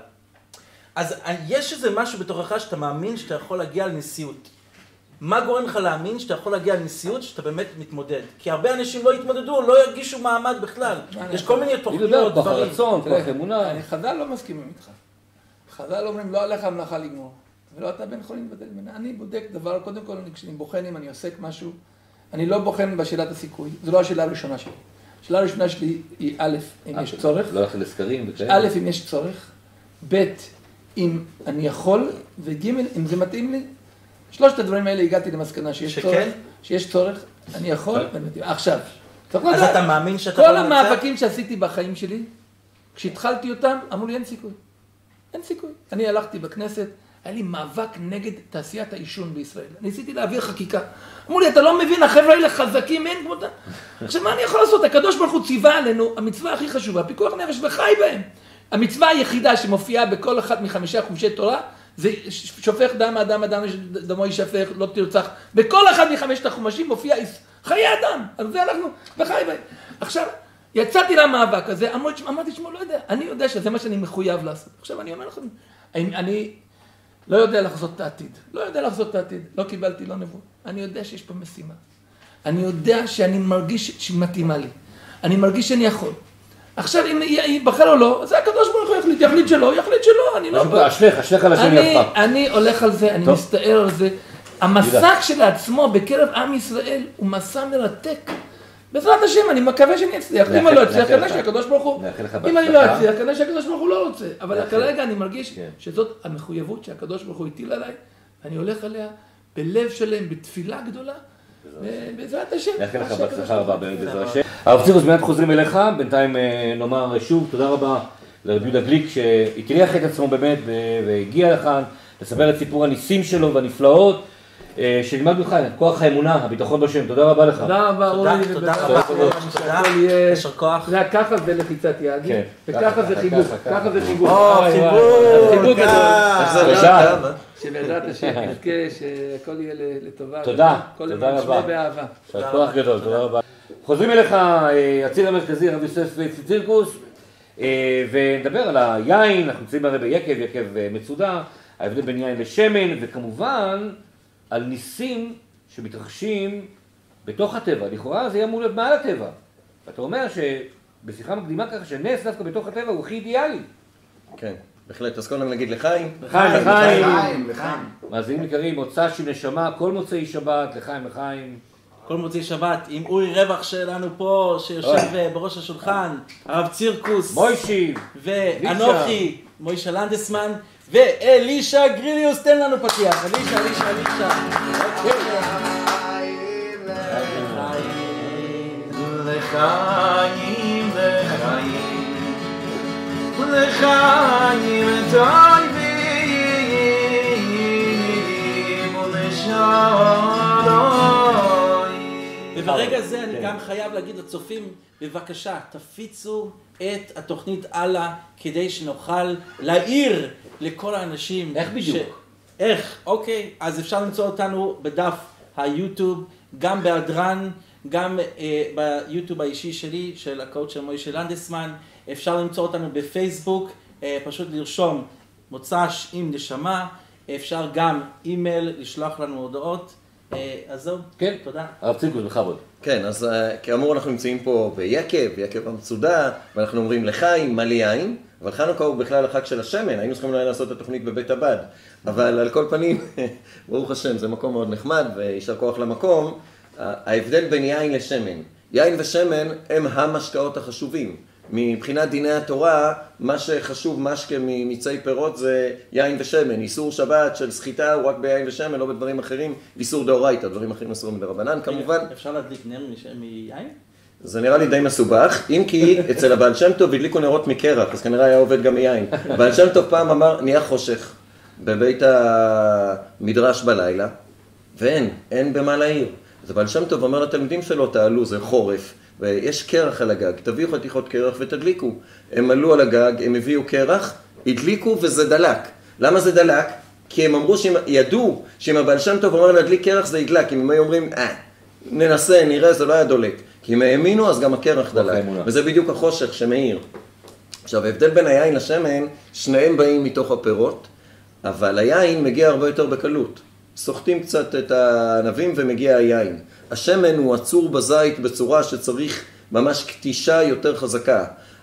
אז יש איזה משהו בתוכך שאתה מאמין שאתה יכול להגיע לנשיאות. מה גורם לך להאמין שאתה יכול להגיע לנשיאות שאתה באמת מתמודד? כי הרבה אנשים לא יתמודדו, לא ירגישו מעמד בכלל. יש כל מיני תוכניות, דברים. כוח רצון, כוח אמונה. חז"ל לא מסכימים איתך. חז"ל אומרים, לא עליך המלאכה לגמור. ולא אתה בן חולים לבדל ממנה. אני בודק דבר, קודם כל, כשאני בוחן אם אני עוסק משהו, אני לא בוחן בשאלת הסיכוי. זו לא השאלה הראשונה שלי. השאלה הראשונה שלי היא א', אם יש צורך. לא הולך לסקרים וכאלה. א', אם יש צורך. ב', אם אני יכול, וג', אם זה מתאים לי. שלושת הדברים האלה הגעתי למסקנה שיש צורך. שיש צורך, אני יכול, ואני מתאים. עכשיו. אז אתה מאמין שאתה יכול כל המאבקים שעשיתי בחיים שלי, כשהתחלתי אותם, אמרו לי אין סיכוי. אין סיכוי. אני הלכתי בכנסת, היה לי מאבק נגד תעשיית העישון בישראל. ניסיתי להעביר חקיקה. אמרו לי, אתה לא מבין, החבר'ה האלה חזקים, אין כמותם. עכשיו, מה אני יכול לעשות? הקדוש ברוך הוא ציווה עלינו, המצווה הכי חשובה, פיקוח נפש וחי בהם. המצווה היחידה שמופיעה בכל אחת מחמישה חומשי תורה, זה שופך דם האדם, אדם דמו יישפך, לא תרצח. בכל אחד מחמשת החומשים מופיע חיי אדם. אז זה אנחנו וחי בהם. עכשיו, יצאתי למאבק הזה, אמרתי, שמו, לא יודע. אני יודע שזה מה שאני מחויב לעשות. עכשיו, אני אומר לכם, אני לא יודע לחזות את העתיד. לא יודע לחזות את העתיד. לא קיבלתי, לא נבוא. אני יודע שיש פה משימה. אני יודע שאני מרגיש שמתאימה לי. אני מרגיש שאני יכול. עכשיו, אם ייבחר או לא, אז הקדוש ברוך הוא יחליט, יחליט שלא, יחליט שלא, אני לא... אשליך, אשליך על השני אף פעם. אני הולך על זה, אני מסתער על זה. המסע כשלעצמו בקרב עם ישראל הוא מסע מרתק. בעזרת השם, אני מקווה שאני אצליח. אם אני לא אצליח, כנראה שהקדוש ברוך הוא... אם אני לא אצליח, כנראה שהקדוש ברוך הוא לא רוצה. אבל כרגע אני מרגיש שזאת המחויבות שהקדוש ברוך הוא הטיל עליי, ואני הולך עליה בלב שלם, בתפילה גדולה, בעזרת השם. נאחל לך בהצלחה רבה בעזרת השם. הרב צירוס, מיד חוזרים אליך, בינתיים נאמר שוב תודה רבה לרב יהודה גליק שהטריח את עצמו באמת והגיע לכאן לספר את סיפור הניסים שלו והנפלאות. שנלמד ממך, כוח האמונה, הביטחון בשם, תודה רבה לך. תודה רבה, אורי. תודה רבה. תודה, יישר כוח. זה ככה זה לחיצת יד, וככה זה חיבוק, ככה זה חיבוק. או, חיבוק. חיבוק גדול. תודה. שבעזרת השם נזכה שהכל יהיה לטובה. תודה, תודה רבה. שמע באהבה. כוח גדול, תודה רבה. חוזרים אליך, הציר המרכזי, רב יוסף צירקוס, ונדבר על היין, אנחנו נמצאים הרי ביקב, יקב מצודה, ההבדל בין יין לשמן, וכמובן, על ניסים שמתרחשים בתוך הטבע. לכאורה זה יהיה אמור להיות מעל הטבע. ואתה אומר שבשיחה מקדימה ככה שנס דווקא בתוך הטבע הוא הכי אידיאלי. כן, בהחלט. אז קודם נגיד לחיים. לחיים, לחיים. לחיים, לחיים. מאזינים יקרים, מוצא של נשמה, כל מוצאי שבת, לחיים, לחיים. כל מוצאי שבת, עם אורי רווח שלנו פה, שיושב בראש השולחן, הרב צירקוס. מוישי. ואנוכי, מוישה לנדסמן. ואלישה גריליוס, תן לנו פתיח. אלישה, אלישה, אלישה. לחיים, לחיים, לחיים טובים ולשלום. וברגע זה אני גם חייב להגיד לצופים, בבקשה, תפיצו את התוכנית הלאה, כדי שנוכל להעיר לכל האנשים. איך בדיוק? ש... איך? אוקיי, אז אפשר למצוא אותנו בדף היוטיוב, גם בהדרן, גם אה, ביוטיוב האישי שלי, של הקוד של מוישה לנדסמן. אפשר למצוא אותנו בפייסבוק, אה, פשוט לרשום מוצ"ש עם נשמה. אפשר גם אימייל, לשלוח לנו הודעות. אז זהו, כן. תודה. הרב צינקוס, בכבוד. כן, אז כאמור אנחנו נמצאים פה ביקב, יקב המצודה, ואנחנו אומרים לחיים, מלא יין, אבל חנוכה הוא בכלל החג של השמן, היינו צריכים אולי לעשות את התוכנית בבית הבד, אבל על כל פנים, ברוך השם, זה מקום מאוד נחמד, וישר כוח למקום. ההבדל בין יין לשמן, יין ושמן הם המשקאות החשובים. מבחינת דיני התורה, מה שחשוב משקה ממיצי פירות זה יין ושמן. איסור שבת של סחיטה הוא רק ביין ושמן, לא בדברים אחרים. איסור דאורייתא, דברים אחרים אסורים מדרבנן, כמובן. אפשר להדליק נר מיין? זה נראה לי די מסובך, אם כי אצל הבעל שם טוב הדליקו נרות מקרח, אז כנראה היה עובד גם מיין. הבעל שם טוב פעם אמר, נהיה חושך בבית המדרש בלילה, ואין, אין במה להעיר. אז הבעל שם טוב אומר לתלמידים שלו, תעלו, זה חורף. ויש קרח על הגג, תביאו חתיכות קרח ותדליקו. הם עלו על הגג, הם הביאו קרח, הדליקו וזה דלק. למה זה דלק? כי הם אמרו שהם ידעו שאם הבעל שם טוב אומר להדליק קרח זה ידלק. אם הם היו אומרים, אה, ננסה, נראה, זה לא היה דולק. כי אם האמינו אז גם הקרח דלק. וזה בדיוק החושך שמאיר. עכשיו, ההבדל בין היין לשמן, שניהם באים מתוך הפירות, אבל היין מגיע הרבה יותר בקלות. סוחטים קצת את הענבים ומגיע היין. השמן הוא עצור בזית בצורה שצריך ממש קטישה יותר חזקה.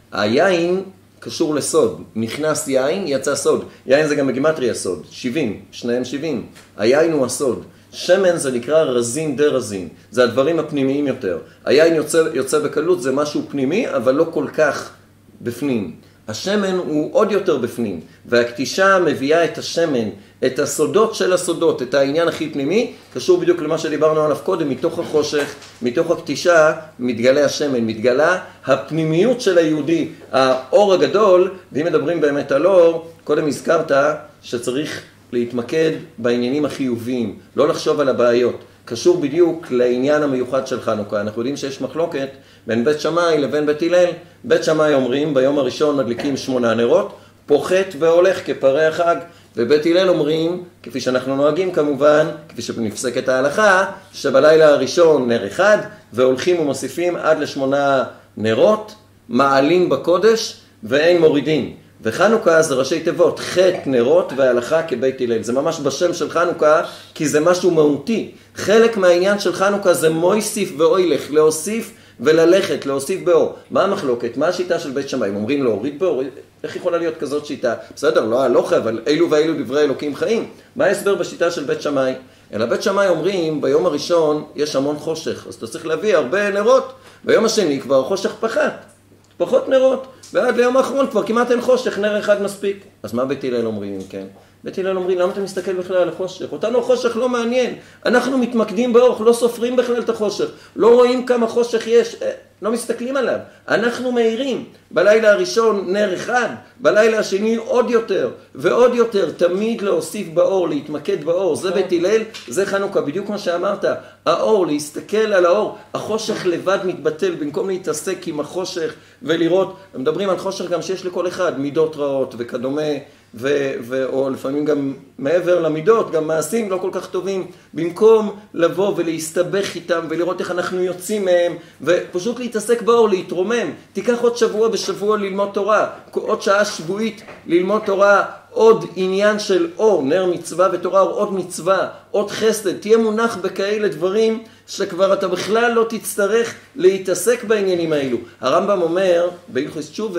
היין קשור לסוד. נכנס יין, יצא סוד. יין זה גם בגימטריה סוד. שבעים, שניהם שבעים. היין הוא הסוד. שמן זה נקרא רזין דה רזין. זה הדברים הפנימיים יותר. היין יוצא, יוצא בקלות, זה משהו פנימי, אבל לא כל כך בפנים. השמן הוא עוד יותר בפנים, והקטישה מביאה את השמן, את הסודות של הסודות, את העניין הכי פנימי, קשור בדיוק למה שדיברנו עליו קודם, מתוך החושך, מתוך הקטישה, מתגלה השמן, מתגלה הפנימיות של היהודי, האור הגדול. ואם מדברים באמת על אור, קודם הזכרת שצריך להתמקד בעניינים החיוביים, לא לחשוב על הבעיות. קשור בדיוק לעניין המיוחד של חנוכה. אנחנו יודעים שיש מחלוקת בין בית שמאי לבין בית הלל. בית שמאי אומרים, ביום הראשון מדליקים שמונה נרות, פוחת והולך כפרי החג. ובית הלל אומרים, כפי שאנחנו נוהגים כמובן, כפי שנפסקת ההלכה, שבלילה הראשון נר אחד, והולכים ומוסיפים עד לשמונה נרות, מעלים בקודש ואין מורידים. וחנוכה זה ראשי תיבות, חטא נרות והלכה כבית הלל. זה ממש בשם של חנוכה, כי זה משהו מהותי. חלק מהעניין של חנוכה זה מויסיף ואוילך, להוסיף וללכת, להוסיף באור. מה המחלוקת? מה השיטה של בית שמאי? הם אומרים להוריד באור? איך יכולה להיות כזאת שיטה? בסדר, לא הלוכה, אבל אילו ואילו דברי אלוקים חיים. מה ההסבר בשיטה של בית שמאי? אלא בית שמאי אומרים, ביום הראשון יש המון חושך, אז אתה צריך להביא הרבה נרות. ביום השני כבר חושך פחת, פחות נרות. ועד ליום האחרון כבר כמעט אין חושך, נר אחד מספיק. אז מה בית הלל אומרים, כן? בית הלל אומרים, למה אתה מסתכל בכלל על החושך? אותנו החושך לא מעניין. אנחנו מתמקדים באור, לא סופרים בכלל את החושך. לא רואים כמה חושך יש, לא מסתכלים עליו. אנחנו מהירים. בלילה הראשון נר אחד, בלילה השני עוד יותר ועוד יותר. תמיד להוסיף באור, להתמקד באור. זה בית הלל, זה חנוכה. בדיוק מה שאמרת, האור, להסתכל על האור. החושך לבד מתבטל, במקום להתעסק עם החושך ולראות. מדברים על חושך גם שיש לכל אחד, מידות רעות וכדומה. ו- ו- או לפעמים גם מעבר למידות, גם מעשים לא כל כך טובים, במקום לבוא ולהסתבך איתם ולראות איך אנחנו יוצאים מהם, ופשוט להתעסק באור, להתרומם. תיקח עוד שבוע בשבוע ללמוד תורה, עוד שעה שבועית ללמוד תורה, עוד עניין של אור, נר מצווה ותורה, או עוד מצווה, עוד חסד. תהיה מונח בכאלה דברים שכבר אתה בכלל לא תצטרך להתעסק בעניינים האלו. הרמב"ם אומר בהלכות תשובה,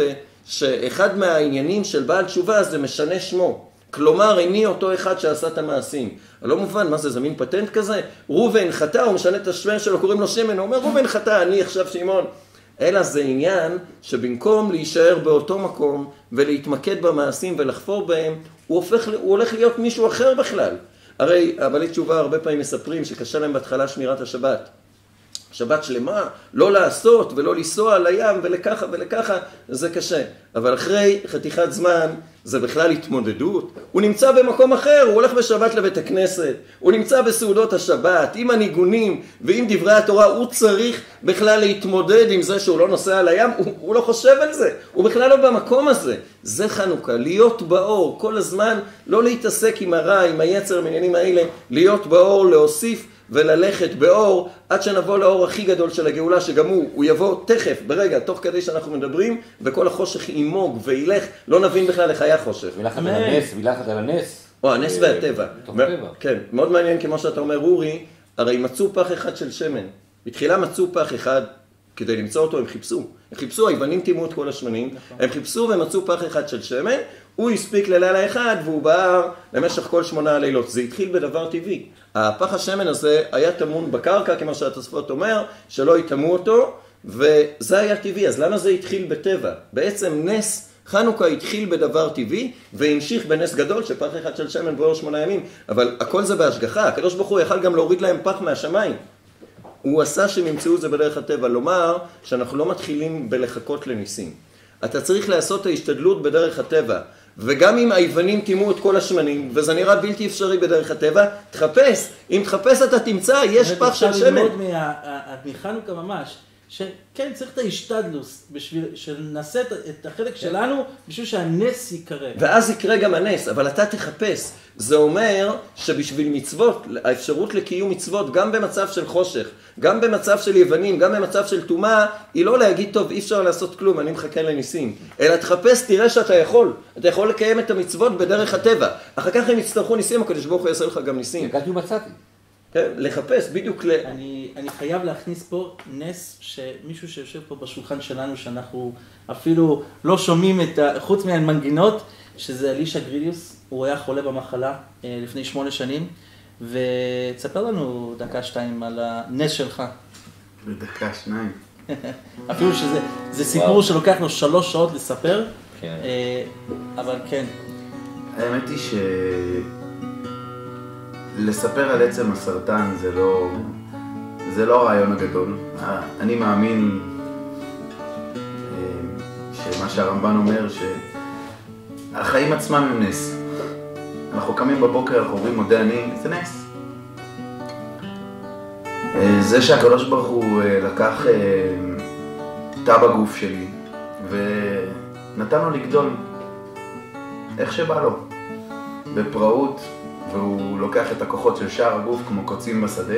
שאחד מהעניינים של בעל תשובה זה משנה שמו. כלומר, איני אותו אחד שעשה את המעשים. לא מובן, מה זה, זה מין פטנט כזה? רובן חטא, הוא משנה את השם שלו, קוראים לו שמן, הוא אומר, רובן חטא, אני עכשיו שמעון. אלא זה עניין שבמקום להישאר באותו מקום ולהתמקד במעשים ולחפור בהם, הוא, הופך, הוא הולך להיות מישהו אחר בכלל. הרי הבעלי תשובה הרבה פעמים מספרים שקשה להם בהתחלה שמירת השבת. שבת שלמה, לא לעשות ולא לנסוע על הים ולככה ולככה, זה קשה. אבל אחרי חתיכת זמן, זה בכלל התמודדות. הוא נמצא במקום אחר, הוא הולך בשבת לבית הכנסת, הוא נמצא בסעודות השבת, עם הניגונים ועם דברי התורה, הוא צריך בכלל להתמודד עם זה שהוא לא נוסע על הים, הוא, הוא לא חושב על זה, הוא בכלל לא במקום הזה. זה חנוכה, להיות באור, כל הזמן לא להתעסק עם הרע, עם היצר, העניינים האלה, להיות באור, להוסיף, וללכת באור עד שנבוא לאור הכי גדול של הגאולה, שגם הוא, הוא יבוא תכף, ברגע, תוך כדי שאנחנו מדברים, וכל החושך יימוג וילך, לא נבין בכלל איך היה חושך. מילה אחת על הנס, מילה אחת על הנס. או הנס והטבע. בתוך הטבע. כן, מאוד מעניין כמו שאתה אומר אורי, הרי מצאו פח אחד של שמן. בתחילה מצאו פח אחד, כדי למצוא אותו הם חיפשו. הם חיפשו, היוונים טימו את כל השמנים, הם חיפשו ומצאו פח אחד של שמן, הוא הספיק ללילה אחד והוא בער למשך כל שמונה הלילות. זה התחיל בדבר טבעי. הפח השמן הזה היה טמון בקרקע, כמו שהתוספות אומר, שלא יטמו אותו, וזה היה טבעי. אז למה זה התחיל בטבע? בעצם נס חנוכה התחיל בדבר טבעי, והמשיך בנס גדול, שפח אחד של שמן בעור שמונה ימים, אבל הכל זה בהשגחה. הקדוש ברוך הוא יכל גם להוריד להם פח מהשמיים. הוא עשה שהם ימצאו את זה בדרך הטבע. לומר שאנחנו לא מתחילים בלחכות לניסים. אתה צריך לעשות ההשתדלות בדרך הטבע. וגם אם היוונים טימו את כל השמנים, וזה נראה בלתי אפשרי בדרך הטבע, תחפש. אם תחפש אתה תמצא, יש פח של שמן. אפשר ללמוד מחנוכה ממש, שכן צריך את ההשתדלווס, בשביל שנעשה את החלק שלנו, בשביל שהנס יקרה. ואז יקרה גם הנס, אבל אתה תחפש. זה אומר שבשביל מצוות, האפשרות לקיום מצוות, גם במצב של חושך, גם במצב של יוונים, גם במצב של טומאה, היא לא להגיד, טוב, אי אפשר לעשות כלום, אני מחכה לניסים. אלא תחפש, תראה שאתה יכול. אתה יכול לקיים את המצוות בדרך הטבע. אחר כך הם יצטרכו ניסים, הקדוש ברוך הוא יעשה לך גם ניסים. הגעתי ומצאתי. כן, לחפש, בדיוק ל... אני, אני חייב להכניס פה נס שמישהו שיושב פה בשולחן שלנו, שאנחנו אפילו לא שומעים את ה... חוץ מהמנגינות, שזה אלישע גריליוס, הוא היה חולה במחלה לפני שמונה שנים, ותספר לנו דקה שתיים על הנס שלך. בדקה שניים. אפילו שזה זה סיפור שלוקח לו שלוש שעות לספר, כן. אבל כן. האמת היא ש... לספר על עצם הסרטן זה לא, זה לא הרעיון הגדול. אני מאמין שמה שהרמב"ן אומר, שהחיים עצמם הם נס. אנחנו קמים בבוקר, אנחנו אומרים מודה אני, זה נס. זה שהקדוש ברוך הוא לקח תא בגוף שלי ונתן לו לגדול איך שבא לו, בפראות, והוא לוקח את הכוחות של שאר הגוף כמו קוצים בשדה.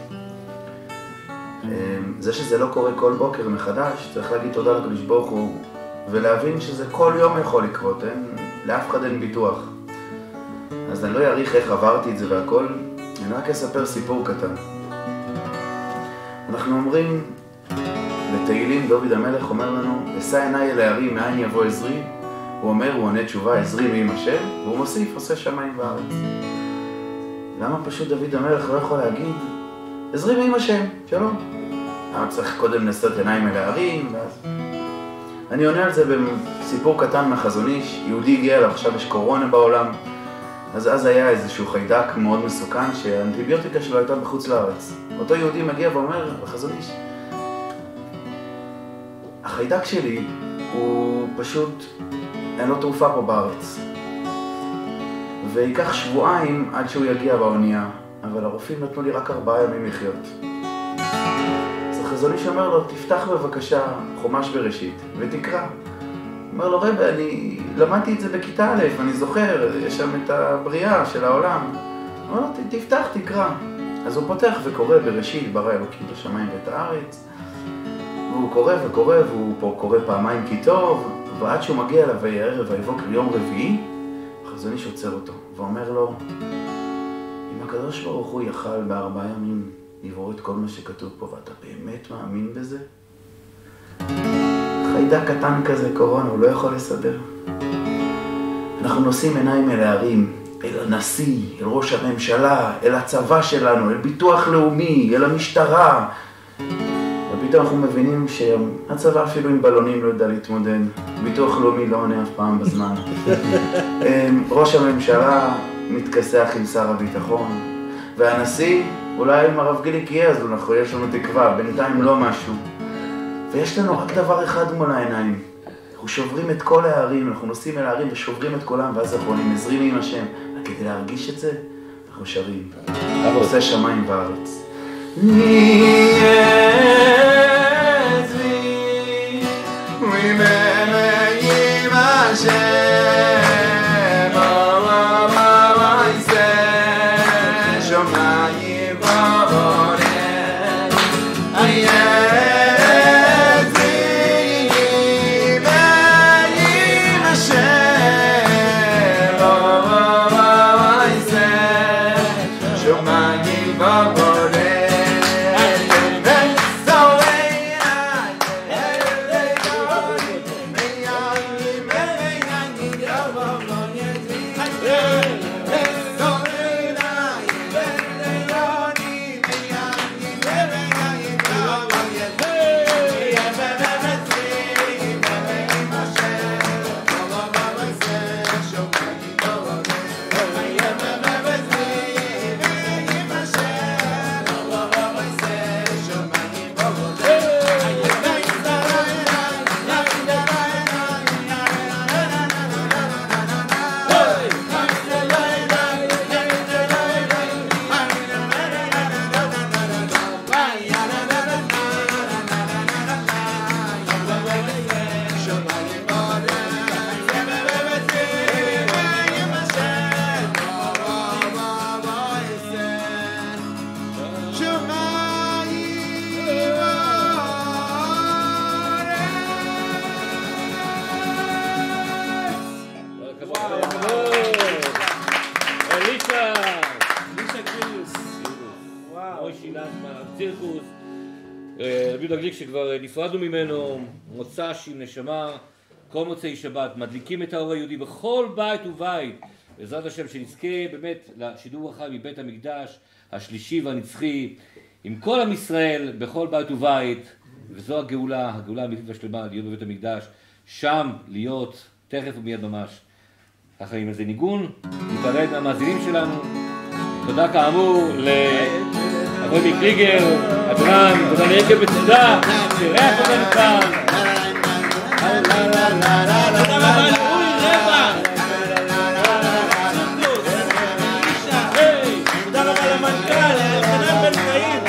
זה שזה לא קורה כל בוקר מחדש, צריך להגיד תודה לקדוש ברוך הוא ולהבין שזה כל יום יכול לקרות, אין, לאף אחד אין ביטוח. אז אני לא אעריך איך עברתי את זה והכל, אני רק אספר סיפור קטן. אנחנו אומרים, בתהילים דוד המלך אומר לנו, אשא עיניי אל ההרים, מאין יבוא עזרי? הוא אומר, הוא עונה תשובה, עזרי מעם השם, והוא מוסיף, עושה שמיים וארץ. למה פשוט דוד המלך לא יכול להגיד, עזרי מעם השם, שלום. למה צריך קודם לשאת עיניים אל ההרים, ואז... אני עונה על זה בסיפור קטן מהחזון איש, יהודי הגיע אליו, עכשיו יש קורונה בעולם, אז אז היה איזשהו חיידק מאוד מסוכן, שהאנטיביוטיקה שלו הייתה בחוץ לארץ. אותו יהודי מגיע ואומר, בחזון איש, החיידק שלי הוא פשוט, אין לו תרופה פה בארץ. ויקח שבועיים עד שהוא יגיע באונייה, אבל הרופאים נתנו לי רק ארבעה ימים לחיות. אז החזון איש אומר לו, תפתח בבקשה חומש בראשית ותקרא. אומר לו, רבי, אני למדתי את זה בכיתה א', אני זוכר, יש שם את הבריאה של העולם. אומר לו, תפתח, תקרא. אז הוא פותח וקורא בראשית, ברא אלוקים את השמיים ואת הארץ. והוא קורא וקורא, והוא פה קורא פעמיים כי טוב, ועד שהוא מגיע אליו הערב ויבוקר יום רביעי, החזון איש עוצר אותו, ואומר לו, אם הקדוש ברוך הוא יכל בארבעה ימים לברוא את כל מה שכתוב פה, ואתה באמת מאמין בזה? חיידק קטן כזה, קורונה, הוא לא יכול לסדר. אנחנו נושאים עיניים אל הערים, אל הנשיא, אל ראש הממשלה, אל הצבא שלנו, אל ביטוח לאומי, אל המשטרה. ופתאום אנחנו מבינים שהצבא אפילו עם בלונים לא יודע להתמודד. ביטוח לאומי לא עונה אף פעם בזמן. ראש הממשלה מתכסח עם שר הביטחון. והנשיא, אולי אם הרב גיליק יהיה, אז אנחנו יש לנו תקווה, בינתיים לא משהו. ויש לנו רק דבר אחד מול העיניים. אנחנו שוברים את כל הערים, אנחנו נוסעים אל הערים ושוברים את כולם, ואז אנחנו נזרים עם השם. וכדי להרגיש את זה, אנחנו שרים. עושה שמיים וארץ. רבי יהודה גליק שכבר נפרדנו ממנו, מוצ"ש עם נשמה, כל מוצאי שבת, מדליקים את האור היהודי בכל בית ובית, בעזרת השם שנזכה באמת לשידור החי מבית המקדש השלישי והנצחי, עם כל עם ישראל בכל בית ובית, וזו הגאולה, הגאולה האמיתית והשלמה, להיות בבית המקדש, שם להיות תכף ומיד ממש. ככה עם איזה ניגון, ניפרד מהמאזינים שלנו. תודה כאמור לאבודי קליגר, הדרן, תודה ליקב ותודה, שירח אותנו כאן. תודה רבה לאורי רבע. תודה רבה למנכ"ל, חנן בן חיים.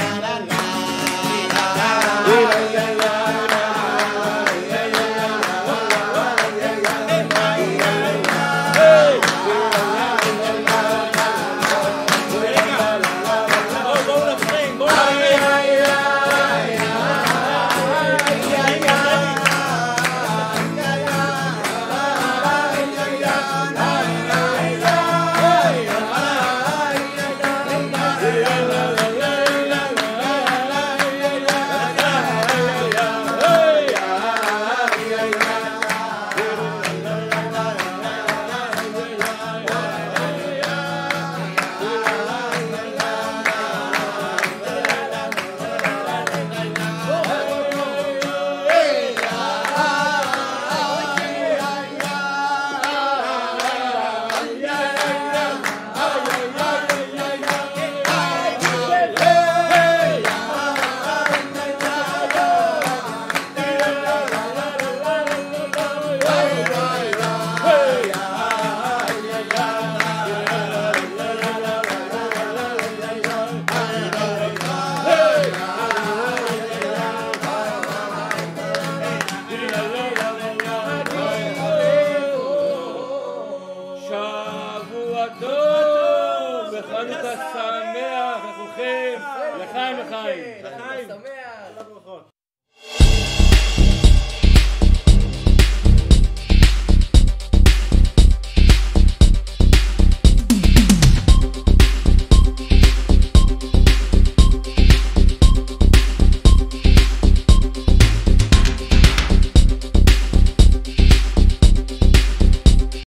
לחיים, לחיים.